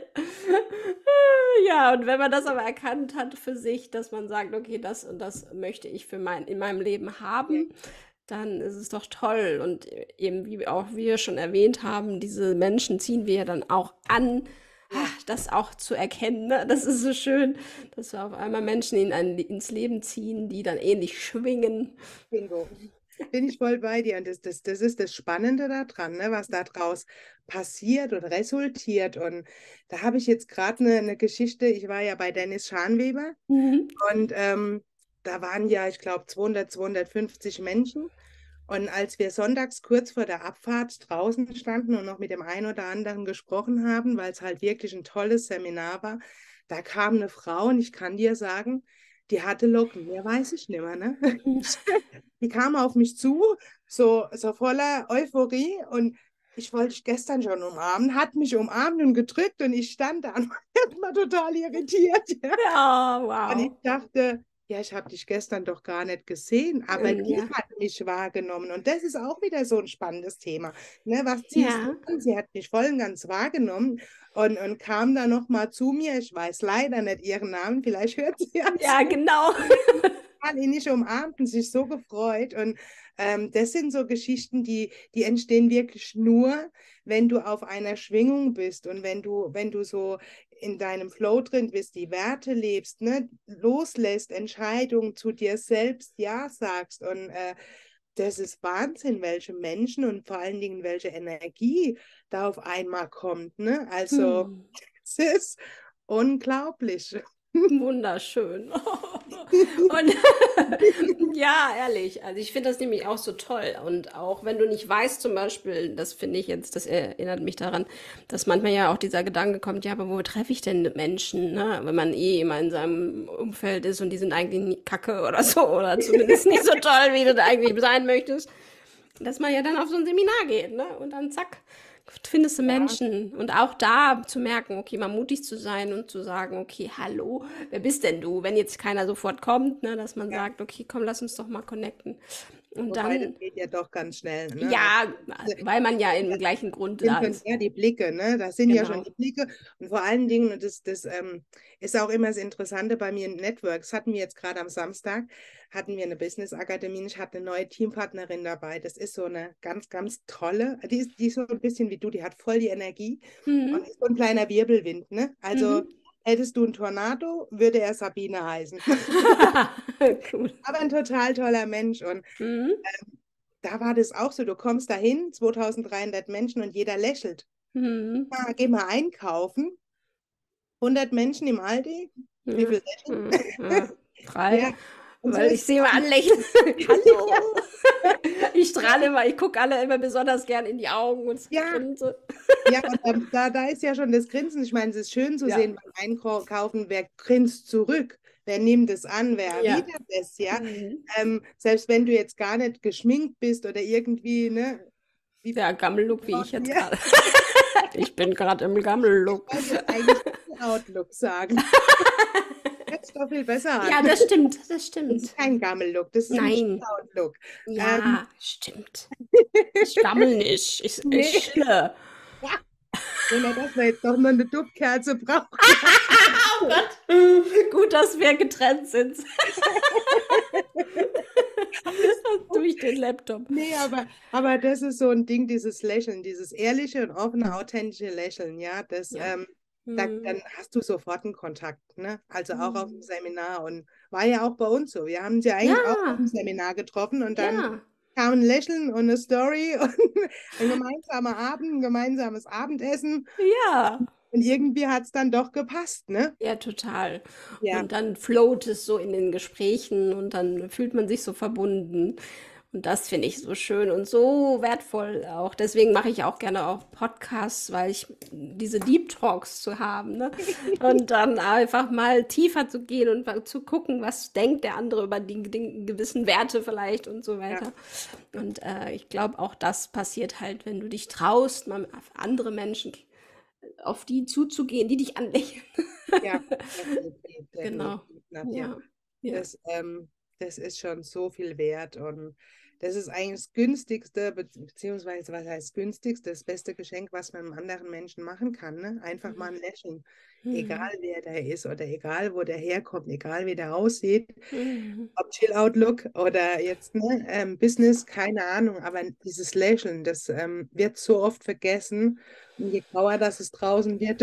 Ja, und wenn man das aber erkannt hat für sich, dass man sagt, okay, das und das möchte ich in meinem Leben haben, dann ist es doch toll. Und eben, wie auch wir schon erwähnt haben, diese Menschen ziehen wir ja dann auch an, das auch zu erkennen. Ne? Das ist so schön, dass wir auf einmal Menschen ins Leben ziehen, die dann ähnlich schwingen. Bingo. Bin ich voll bei dir. Und das ist das Spannende daran, ne, was da draus passiert und resultiert. Und da habe ich jetzt gerade eine Geschichte. Ich war ja bei Dennis Schanweber Mhm. und da waren ja, ich glaube, 200, 250 Menschen. Und als wir sonntags kurz vor der Abfahrt draußen standen und noch mit dem einen oder anderen gesprochen haben, weil es halt wirklich ein tolles Seminar war, da kam eine Frau und ich kann dir sagen, die hatte Locken. Mehr weiß ich nicht mehr, ne? Die kam auf mich zu, so voller Euphorie und ich wollte dich gestern schon umarmen, hat mich umarmt und gedrückt und ich stand da und war total irritiert. Ja. Ja, Und ich wow. dachte, ja, ich habe dich gestern doch gar nicht gesehen, aber die Ja. hat mich wahrgenommen. Und das ist auch wieder so ein spannendes Thema. Ne, was ziehst du Ja. an? Sie hat mich voll und ganz wahrgenommen und kam dann nochmal zu mir. Ich weiß leider nicht ihren Namen, vielleicht hört sie ja Ja, zu. genau. Ihn nicht umarmt und sich so gefreut. Und das sind so Geschichten, die entstehen wirklich nur, wenn du auf einer Schwingung bist und wenn du so in deinem Flow drin bist, die Werte lebst, ne, loslässt, Entscheidungen zu dir selbst ja sagst. Und das ist Wahnsinn, welche Menschen und vor allen Dingen welche Energie da auf einmal kommt. Ne? Also Hm. es ist unglaublich. Wunderschön. Und ja, ehrlich, also ich finde das nämlich auch so toll. Und auch wenn du nicht weißt, zum Beispiel, das finde ich jetzt, das erinnert mich daran, dass manchmal ja auch dieser Gedanke kommt, ja, aber wo treffe ich denn Menschen, ne? Wenn man immer in seinem Umfeld ist und die sind eigentlich nie kacke oder so, oder zumindest nicht so toll, wie du da eigentlich sein möchtest, dass man ja dann auf so ein Seminar geht, ne? Und dann zack, findest du Ja. Menschen. Und auch da zu merken, okay, mal mutig zu sein und zu sagen, okay, hallo, wer bist denn du? Wenn jetzt keiner sofort kommt, ne, dass man Ja. sagt, okay, komm, lass uns doch mal connecten. Und Wobei, dann, das geht ja doch ganz schnell. Ne? ja, Also, weil man ja im gleichen Grund sind da schon ist. ja die Blicke, ne? Das sind ja schon Genau. die Blicke. Und vor allen Dingen, und das ist auch immer das Interessante bei mir in Networks, hatten wir jetzt gerade am Samstag, hatten wir eine Business-Akademie, ich hatte eine neue Teampartnerin dabei. Das ist so eine ganz, ganz tolle, die ist so ein bisschen wie du, die hat voll die Energie und Mhm. ist so ein kleiner Wirbelwind, ne? Also Mhm. hättest du einen Tornado, würde er Sabine heißen. Cool. Aber ein total toller Mensch und Mhm. da war das auch so, du kommst dahin, 2300 Menschen und jeder lächelt. Mhm. Geh mal einkaufen, 100 Menschen im Aldi, wie Ja. viel lächeln? Mhm. Ja. 3, Ja, und so weil ich ist sie immer anlächle. Hallo. Ich strahle immer, ich gucke alle immer besonders gern in die Augen und ja, grinse. ja, und da ist ja schon das Grinsen. Ich meine, es ist schön zu Ja. sehen beim Einkaufen, wer grinst zurück, wer nimmt es an, wer Ja. erwidert es, ja. Mhm. Selbst wenn du jetzt gar nicht geschminkt bist oder irgendwie, ne, wie Ja, Gammel-Look, wie ich jetzt ja, gerade. Ich bin gerade im Gammel-Look. ich wollte jetzt eigentlich Chill-Out-Look sagen. Das ist doch viel besser an. Ja, das stimmt, das Das stimmt. ist kein Gammel-Look, das ist ein Nein. Chill-Out-Look. Ja, stimmt. Ich gammel nicht. Ich Nee. chille. Wenn er das jetzt doch nur eine Duftkerze braucht. Oh Gott. Gut, dass wir getrennt sind. Durch den Laptop. Nee, aber das ist so ein Ding, dieses Lächeln, dieses ehrliche und offene, authentische Lächeln, ja, das, Ja. dann hast du sofort einen Kontakt, ne? Also auch auf dem Seminar und war ja auch bei uns so. Wir haben uns ja eigentlich auch auf dem Seminar getroffen und dann kam ein Lächeln und eine Story und ein gemeinsamer Abend, ein gemeinsames Abendessen. Ja. Und irgendwie hat es dann doch gepasst, ne? Ja, total. Ja. Und dann float es so in den Gesprächen und dann fühlt man sich so verbunden. Und das finde ich so schön und so wertvoll auch. Deswegen mache ich auch gerne auch Podcasts, weil ich diese Deep Talks zu haben, ne? Und dann einfach mal tiefer zu gehen und zu gucken, was denkt der andere über die gewissen Werte vielleicht und so weiter. Und ich glaube, auch das passiert halt, wenn du dich traust, mal auf andere Menschen auf die zuzugehen, die dich anlächeln. Ja, definitiv, Genau. Nadja. Ja. Das ist schon so viel wert und das ist eigentlich das günstigste, beziehungsweise was heißt günstigste, das beste Geschenk, was man einem anderen Menschen machen kann, ne? Einfach mal ein Lächeln. Egal wer der ist oder egal wo der herkommt, egal wie der aussieht, ob Chill-Out-Look oder jetzt Business, keine Ahnung, aber dieses Lächeln, das wird so oft vergessen und je grauer das es draußen wird,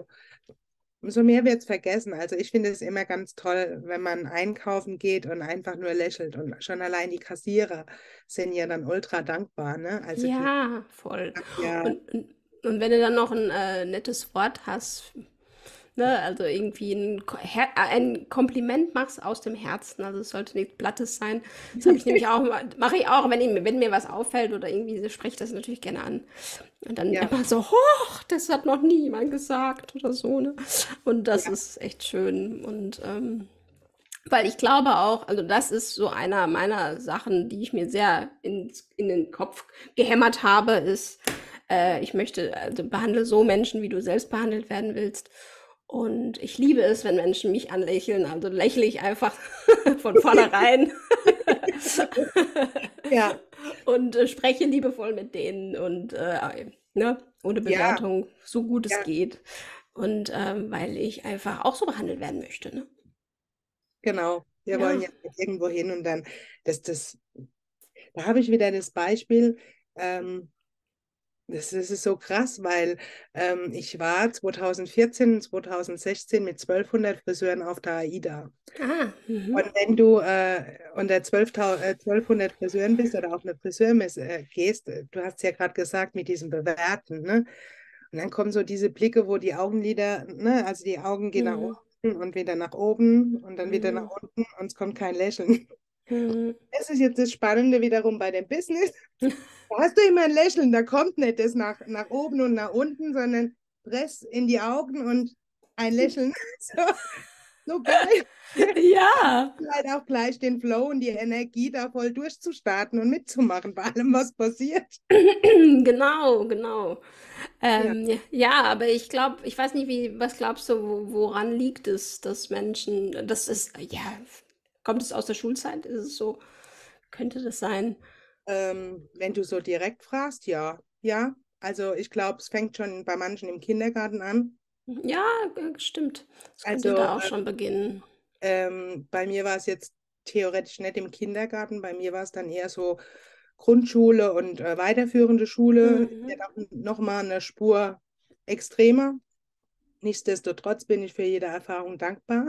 umso mehr wird es vergessen. Also ich finde es immer ganz toll, wenn man einkaufen geht und einfach nur lächelt. Und schon allein die Kassierer sind ja dann ultra dankbar, ne? Also Ja, voll. ja, Und wenn du dann noch ein nettes Wort hast, ne, also irgendwie ein Kompliment machst aus dem Herzen, also es sollte nichts Blattes sein. Das habe ich nämlich auch, mache ich auch, wenn mir was auffällt oder irgendwie spreche ich das natürlich gerne an. Und dann Ja. immer so, hoch, das hat noch nie jemand gesagt oder so, ne? Und das ist echt schön. Und weil ich glaube auch, also das ist so einer meiner Sachen, die ich mir sehr in den Kopf gehämmert habe, ist, ich möchte, also behandle so Menschen, wie du selbst behandelt werden willst. Und ich liebe es, wenn Menschen mich anlächeln, also lächle ich einfach von vornherein. Ja. Und spreche liebevoll mit denen und ne, ohne Bewertung, so gut es geht. Und weil ich einfach auch so behandelt werden möchte. Ne? Genau. Wir wollen jetzt irgendwo hin und dann, da habe ich wieder das Beispiel, das ist so krass, weil ich war 2014 und 2016 mit 1200 Friseuren auf der AIDA. Und wenn du unter 1200 Friseuren bist oder auf eine Friseurmesse gehst, du hast ja gerade gesagt, mit diesem Bewerten, ne? Und dann kommen so diese Blicke, wo die Augenlider, ne? Also die Augen gehen nach unten und wieder nach oben und dann wieder nach unten und es kommt kein Lächeln. Das ist jetzt das Spannende wiederum bei dem Business. Da hast du immer ein Lächeln, da kommt nicht das nach oben und nach unten, sondern Press in die Augen und ein Lächeln. So geil. Ja. Halt auch gleich den Flow und die Energie, da voll durchzustarten und mitzumachen bei allem, was passiert. Genau, genau. Ja, aber ich glaube, ich weiß nicht, was glaubst du, woran liegt es, dass Menschen, das ist, ja, kommt es aus der Schulzeit? Ist es so? Könnte das sein? Wenn du so direkt fragst, ja. Ja, also ich glaube, es fängt schon bei manchen im Kindergarten an. Ja, stimmt. Das könnte Also da auch schon beginnen. bei mir war es jetzt theoretisch nicht im Kindergarten, bei mir war es dann eher so Grundschule und weiterführende Schule, ja, noch mal eine Spur extremer. Nichtsdestotrotz bin ich für jede Erfahrung dankbar.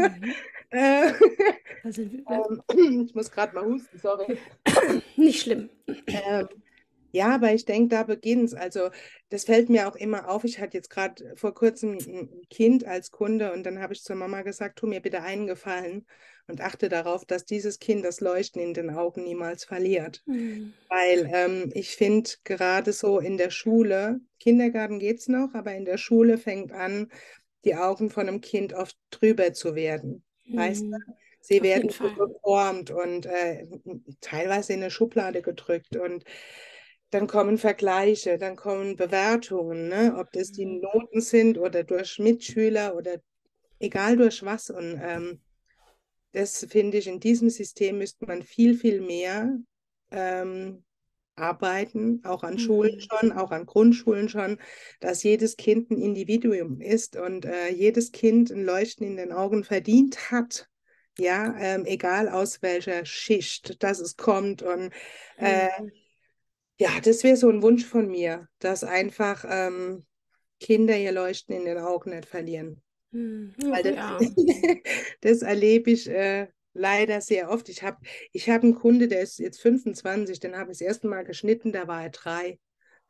Da sind wir. Ich muss gerade mal husten, sorry. Nicht schlimm. Ja, aber ich denke, da beginnt es. Also das fällt mir auch immer auf. Ich hatte jetzt gerade vor kurzem ein Kind als Kunde und dann habe ich zur Mama gesagt, tu mir bitte einen Gefallen und achte darauf, dass dieses Kind das Leuchten in den Augen niemals verliert. Weil ich finde, gerade so in der Schule, Kindergarten geht es noch, aber in der Schule fängt an, die Augen von einem Kind oft trüber zu werden. Weißt du? Sie Auf werden jeden so Fall. geformt und teilweise in eine Schublade gedrückt. Und dann kommen Vergleiche, dann kommen Bewertungen, ne? Ob das die Noten sind oder durch Mitschüler oder egal durch was. Und das finde ich, in diesem System müsste man viel, viel mehr ähm, arbeiten, auch an Schulen schon, auch an Grundschulen schon, dass jedes Kind ein Individuum ist und jedes Kind ein Leuchten in den Augen verdient hat. Ja, egal aus welcher Schicht das es kommt. Und ja, das wäre so ein Wunsch von mir, dass einfach Kinder ihr Leuchten in den Augen nicht verlieren. Ach Weil das, ja. das erlebe ich leider sehr oft. Ich hab einen Kunde, der ist jetzt 25, den habe ich das erste Mal geschnitten, da war er 3.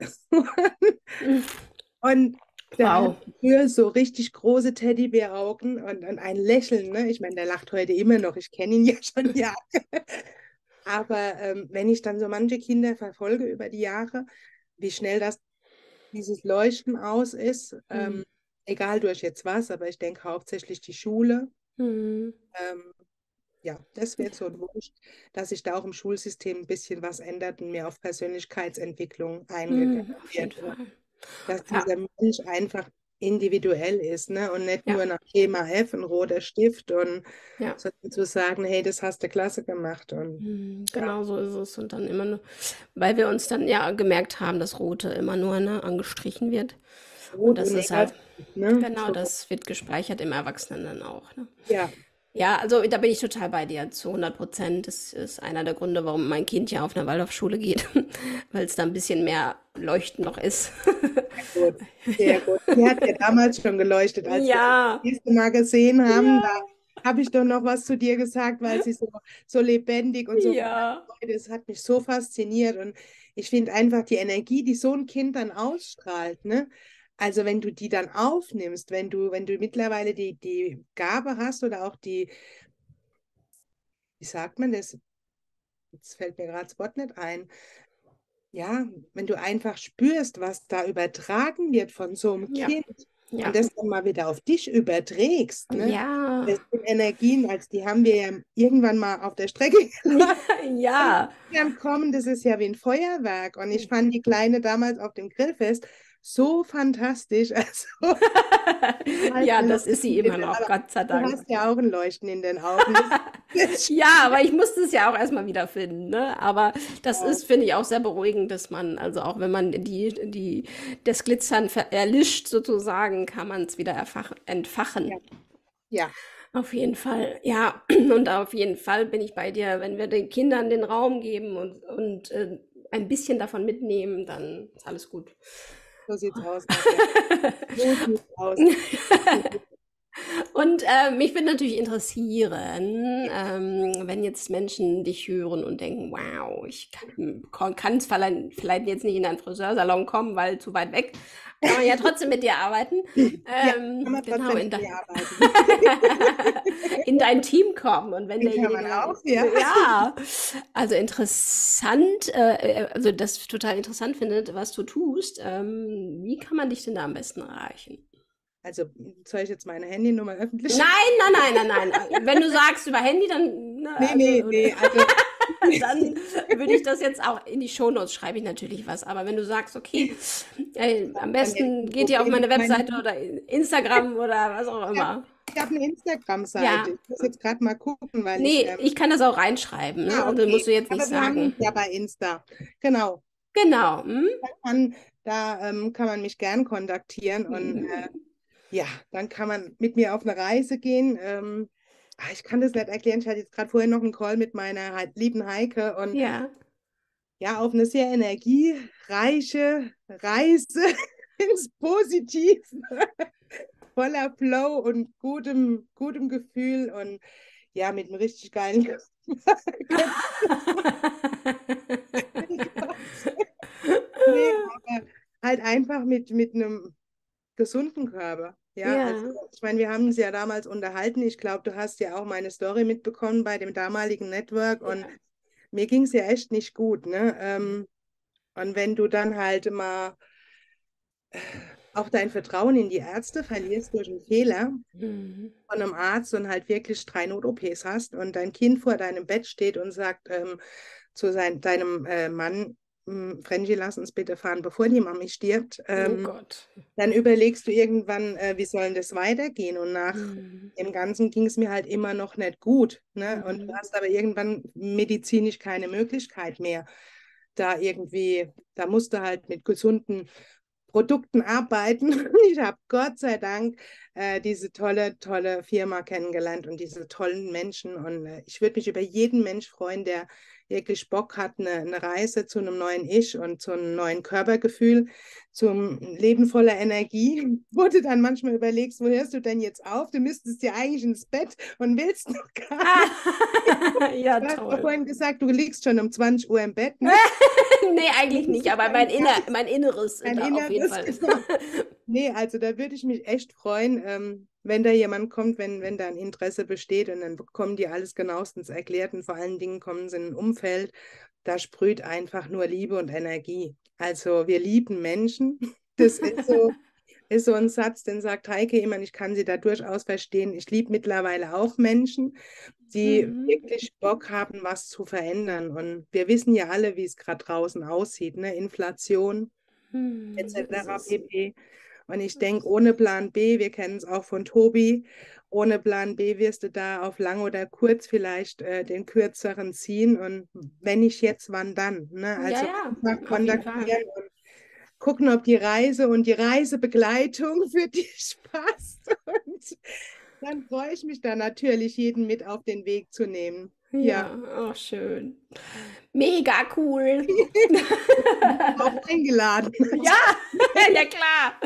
Und der hat Wow. früher so richtig große Teddybäraugen und ein Lächeln. Ne? Ich meine, der lacht heute immer noch. Ich kenne ihn ja schon Jahre. Aber wenn ich dann so manche Kinder verfolge über die Jahre, wie schnell dieses Leuchten aus ist, egal durch jetzt was, aber ich denke hauptsächlich die Schule. Mhm. Ja, das wäre so ein Wunsch, dass sich da auch im Schulsystem ein bisschen was ändert und mehr auf Persönlichkeitsentwicklung eingegangen Auf jeden wird. Fall. Dass Ja, dieser Mensch einfach individuell ist, ne? Und nicht ja, nur nach Schema F, ein roter Stift und ja. sondern zu sagen, hey, das hast du klasse gemacht. Und ja, Genau so ist es. Und dann immer nur, weil wir uns dann ja gemerkt haben, dass Rote immer nur, ne, angestrichen wird. Und rot das und ist halt, negativ, ne? genau, So, das wird gespeichert im Erwachsenen dann auch. Ne? ja, Ja, also da bin ich total bei dir, zu 100%. Das ist einer der Gründe, warum mein Kind ja auf einer Waldorfschule geht, weil es da ein bisschen mehr Leuchten noch ist. gut, Ja, sehr gut. Die hat ja damals schon geleuchtet, als wir uns ja, das erste Mal gesehen haben. Da ja, habe ich doch noch was zu dir gesagt, weil sie so lebendig und so ja, das hat mich so fasziniert. Und ich finde einfach die Energie, die so ein Kind dann ausstrahlt, ne? Also wenn du die dann aufnimmst, wenn du mittlerweile die Gabe hast oder auch wie sagt man das? Jetzt fällt mir gerade das Wort nicht ein. Ja, wenn du einfach spürst, was da übertragen wird von so einem ja, Kind und ja, das dann mal wieder auf dich überträgst, ne? ja, Das sind Energien, als die haben wir ja irgendwann mal auf der Strecke gelassen. Und ja. dann kommen, das ist ja wie ein Feuerwerk. Und ich fand die Kleine damals auf dem Grillfest so fantastisch. Also, halt Ja, ein das ist sie Leuchten in immer den, noch, aber Gott sei du Dank. hast ja auch ein Leuchten in den Augen. Das Ja, aber ich musste es ja auch erstmal wiederfinden, ne? Aber das ja, ist, finde ich, auch sehr beruhigend, dass man, also auch wenn man das Glitzern erlischt sozusagen, kann man es wieder entfachen. ja, ja, Auf jeden Fall, ja. Und auf jeden Fall bin ich bei dir, wenn wir den Kindern den Raum geben und ein bisschen davon mitnehmen, dann ist alles gut. so sieht's aus, Nadja. So sieht's aus. Und mich würde natürlich interessieren, wenn jetzt Menschen dich hören und denken, wow, ich kann es vielleicht jetzt nicht in einen Friseursalon kommen, weil zu weit weg. Kann man ja trotzdem mit dir arbeiten. Ja, kann man Genau, trotzdem in, mit de mir arbeiten. in dein Team kommen. Und wenn Den kann man derjenige, auch, ja. ja, also interessant, also das total interessant findet, was du tust, wie kann man dich denn da am besten erreichen? Also, soll ich jetzt meine Handynummer öffentlich? Nein, nein, nein, nein, nein. Wenn du sagst über Handy, dann, ne, Nee, also, nee, nee. Also, dann würde ich das jetzt auch in die Shownotes schreibe ich natürlich was. Aber wenn du sagst, okay, am dann hätte ich besten ein geht ihr auf Problem meine mit meiner. Webseite oder Instagram oder was auch Ich habe immer. ich hab eine Instagram-Seite. Ja, Ich muss jetzt gerade mal gucken, weil ich. nee, ich kann das auch reinschreiben, ne? Also Okay. musst du jetzt nicht Aber wir haben sagen. uns ja bei Insta. Genau. Genau. Hm? Da kann man mich gern kontaktieren und ja, dann kann man mit mir auf eine Reise gehen. Ich kann das nicht erklären. Ich hatte jetzt gerade vorhin noch einen Call mit meiner lieben Heike und Ja. ja, auf eine sehr energiereiche Reise ins Positive, voller Flow und gutem Gefühl und ja, mit einem richtig geilen Nee, aber halt einfach mit einem gesunden Körper. Ja, also Ja. ich meine, wir haben uns ja damals unterhalten. Ich glaube, du hast ja auch meine Story mitbekommen bei dem damaligen Network und Ja. mir ging es ja echt nicht gut, ne? Und wenn du dann halt mal auch dein Vertrauen in die Ärzte verlierst durch einen Fehler Mhm. von einem Arzt und halt wirklich 3 Not-OPs hast und dein Kind vor deinem Bett steht und sagt zu deinem Mann, Frenchi, lass uns bitte fahren, bevor die Mami stirbt. Oh Gott. Dann überlegst du irgendwann, wie soll denn das weitergehen? Und nach dem Ganzen ging es mir halt immer noch nicht gut. Ne? Und du hast aber irgendwann medizinisch keine Möglichkeit mehr, da irgendwie, da musst du halt mit gesunden Produkten arbeiten. Ich habe Gott sei Dank diese tolle Firma kennengelernt und diese tollen Menschen. Und ich würde mich über jeden Mensch freuen, der wirklich Bock hat, eine Reise zu einem neuen Ich und zu einem neuen Körpergefühl, zum Leben voller Energie, wo du dann manchmal überlegst, wo hörst du denn jetzt auf? Du müsstest ja eigentlich ins Bett und willst noch gar nicht. Ja, Du hast toll. doch vorhin gesagt, du liegst schon um 20 Uhr im Bett. Ne? Nee, eigentlich nicht, aber mein Inneres Ein da auf jeden Fall. Genau. Nee, also da würde ich mich echt freuen, wenn da jemand kommt, wenn da ein Interesse besteht und dann bekommen die alles genauestens erklärt und vor allen Dingen kommen sie in ein Umfeld, da sprüht einfach nur Liebe und Energie. Also wir lieben Menschen. Das ist so ein Satz, den sagt Heike immer, ich kann sie da durchaus verstehen. Ich liebe mittlerweile auch Menschen, die wirklich Bock haben, was zu verändern. Und wir wissen ja alle, wie es gerade draußen aussieht, ne? Inflation etc. pp. Und ich denke, ohne Plan B, wir kennen es auch von Tobi, ohne Plan B wirst du da auf lang oder kurz vielleicht den kürzeren ziehen. Und wenn nicht jetzt, wann dann? Ne? Also Ja, einfach auf jeden Fall. kontaktieren und gucken, ob die Reise und die Reisebegleitung für dich passt. Und dann freue ich mich da natürlich, jeden mit auf den Weg zu nehmen. Ja, oh, schön. Mega cool. Auch eingeladen. Ja, ja klar.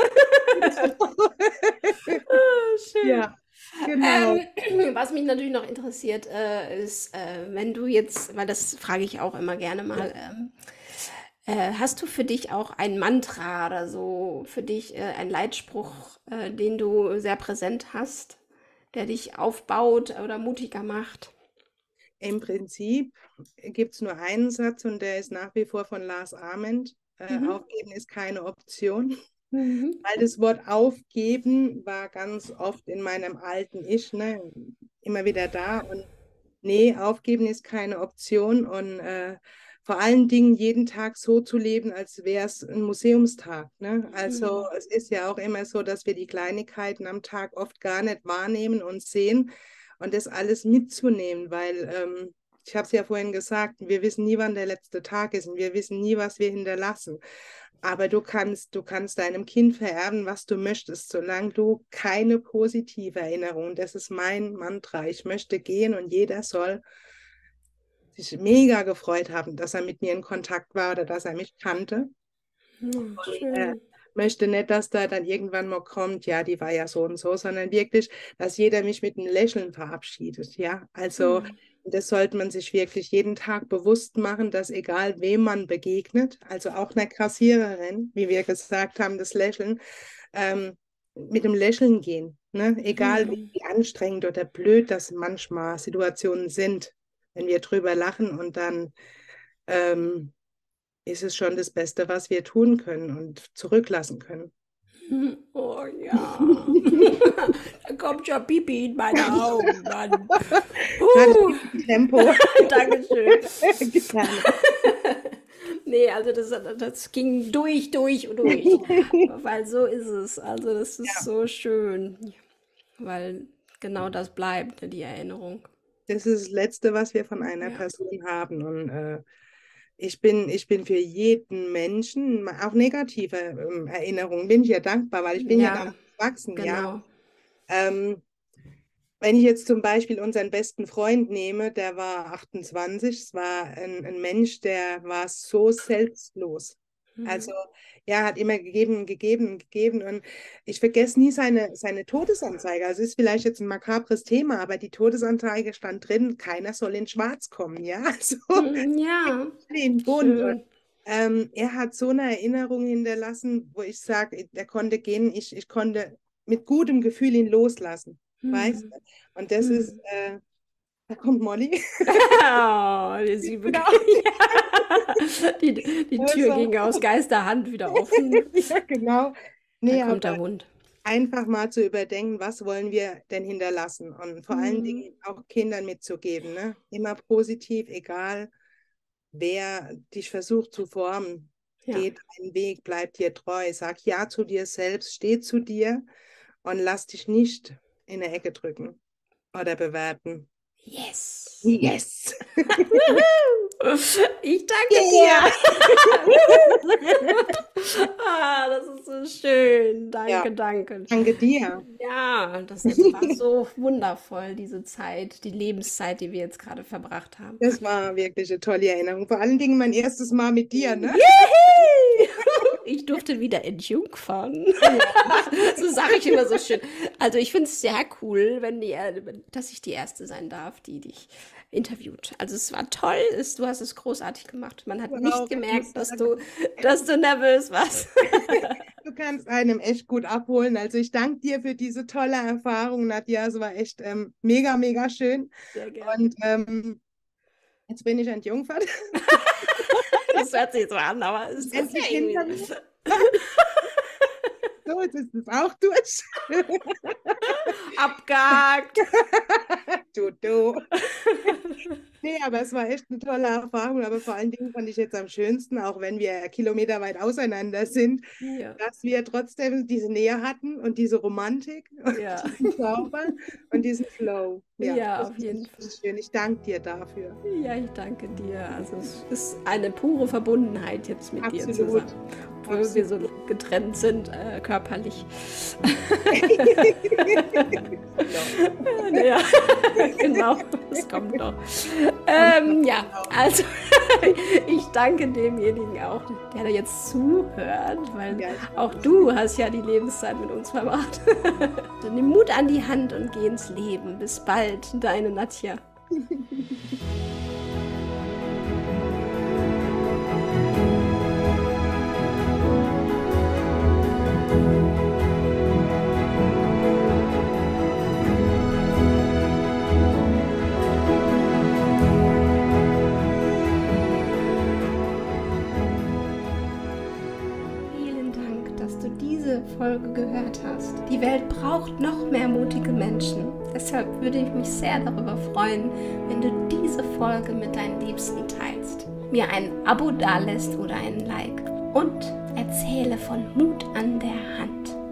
Oh, schön. Ja, genau. Was mich natürlich noch interessiert, ist, wenn du jetzt, weil das frage ich auch immer gerne mal, hast du für dich auch ein Mantra oder so, für dich einen Leitspruch, den du sehr präsent hast, der dich aufbaut oder mutiger macht? Im Prinzip gibt es nur einen Satz und der ist nach wie vor von Lars Ament. Aufgeben ist keine Option. Weil das Wort aufgeben war ganz oft in meinem alten Ich, ne, immer wieder da. Und nee, aufgeben ist keine Option. Und vor allen Dingen jeden Tag so zu leben, als wäre es ein Museumstag. Ne? Also es ist ja auch immer so, dass wir die Kleinigkeiten am Tag oft gar nicht wahrnehmen und sehen und das alles mitzunehmen, weil ich habe es ja vorhin gesagt, wir wissen nie, wann der letzte Tag ist und wir wissen nie, was wir hinterlassen. Aber du kannst deinem Kind vererben, was du möchtest, solange du keine positive Erinnerung, das ist mein Mantra, ich möchte gehen und jeder soll sich mega gefreut haben, dass er mit mir in Kontakt war oder dass er mich kannte. Schön. Möchte nicht, dass da dann irgendwann mal kommt, ja, die war ja so und so, sondern wirklich, dass jeder mich mit einem Lächeln verabschiedet, ja. Also das sollte man sich wirklich jeden Tag bewusst machen, dass egal wem man begegnet, also auch einer Kassiererin, wie wir gesagt haben, das Lächeln, mit dem Lächeln gehen, ne? Egal wie anstrengend oder blöd das manchmal Situationen sind, wenn wir drüber lachen und dann ist es schon das Beste, was wir tun können und zurücklassen können. Oh ja. Da kommt ja Pipi in meine Augen, Mann. Tempo. Dankeschön. Gerne. Nee, also das ging durch, weil so ist es. Also das ist so schön, weil genau das bleibt, ne, die Erinnerung. Das ist das Letzte, was wir von einer Person haben. Und ich bin für jeden Menschen, auch negative Erinnerungen, bin ich ja dankbar, weil ich bin ja damit gewachsen. Genau. Ja. Wenn ich jetzt zum Beispiel unseren besten Freund nehme, der war 28, es war ein Mensch, der war so selbstlos. Also er hat immer gegeben und ich vergesse nie seine Todesanzeige. Also ist vielleicht jetzt ein makabres Thema, aber die Todesanzeige stand drin, keiner soll in Schwarz kommen, ja. Also Ja, in bunt. schön. Und, er hat so eine Erinnerung hinterlassen, wo ich sage, er konnte gehen, ich konnte mit gutem Gefühl ihn loslassen. Weißt du? Und das ist, da kommt Molly. Oh, die Genau. Die Tür ging aus Geisterhand wieder offen. Ja, genau. Nee, Da kommt der aber Hund. einfach mal zu überdenken, was wollen wir denn hinterlassen? Und vor allen Dingen auch Kindern mitzugeben, ne? Immer positiv, egal wer dich versucht zu formen. Ja. Geh deinen Weg, bleib dir treu, sag Ja zu dir selbst, steh zu dir und lass dich nicht in eine Ecke drücken oder bewerten. Yes. Yes! Ich danke Yeah. dir. Das ist so schön. Danke, Ja. danke. Danke dir. Ja, das war so wundervoll, diese Zeit, die Lebenszeit, die wir jetzt gerade verbracht haben. Das war wirklich eine tolle Erinnerung. Vor allen Dingen mein erstes Mal mit dir, ne? Yay! Ich durfte wieder entjungfern. So sage ich immer so schön. Also ich finde es sehr cool, dass ich die Erste sein darf, die dich interviewt. Also es war toll, du hast es großartig gemacht. Man hat nicht gemerkt, dass du nervös warst. Du kannst einem echt gut abholen. Also ich danke dir für diese tolle Erfahrung, Nadja. Es war echt mega, mega schön. Sehr gerne. Und jetzt bin ich entjungfert. Das hört sich so an, aber es ist ja Endlich irgendwie... hinter mir. So, jetzt ist es auch durch. Abgehakt. Du. Nee, aber es war echt eine tolle Erfahrung. Aber vor allen Dingen fand ich jetzt am schönsten, auch wenn wir kilometerweit auseinander sind, Ja. dass wir trotzdem diese Nähe hatten und diese Romantik und Ja. diesen Zauber und diesen Flow. Ja, das auf jeden Fall. Schön. Ich danke dir dafür. Ja, ich danke dir. Also es ist eine pure Verbundenheit jetzt mit dir zusammen. Obwohl wir so getrennt sind, körperlich. Ja, genau, das kommt noch. Ja, also ich danke demjenigen auch, der da jetzt zuhört, weil auch du hast ja die Lebenszeit mit uns verbracht. Nimm Mut an die Hand und geh ins Leben. Bis bald, deine Nadja. Folge gehört hast. Die Welt braucht noch mehr mutige Menschen. Deshalb würde ich mich sehr darüber freuen, wenn du diese Folge mit deinen Liebsten teilst, mir ein Abo dalässt oder einen Like und erzähle von Mut an der Hand.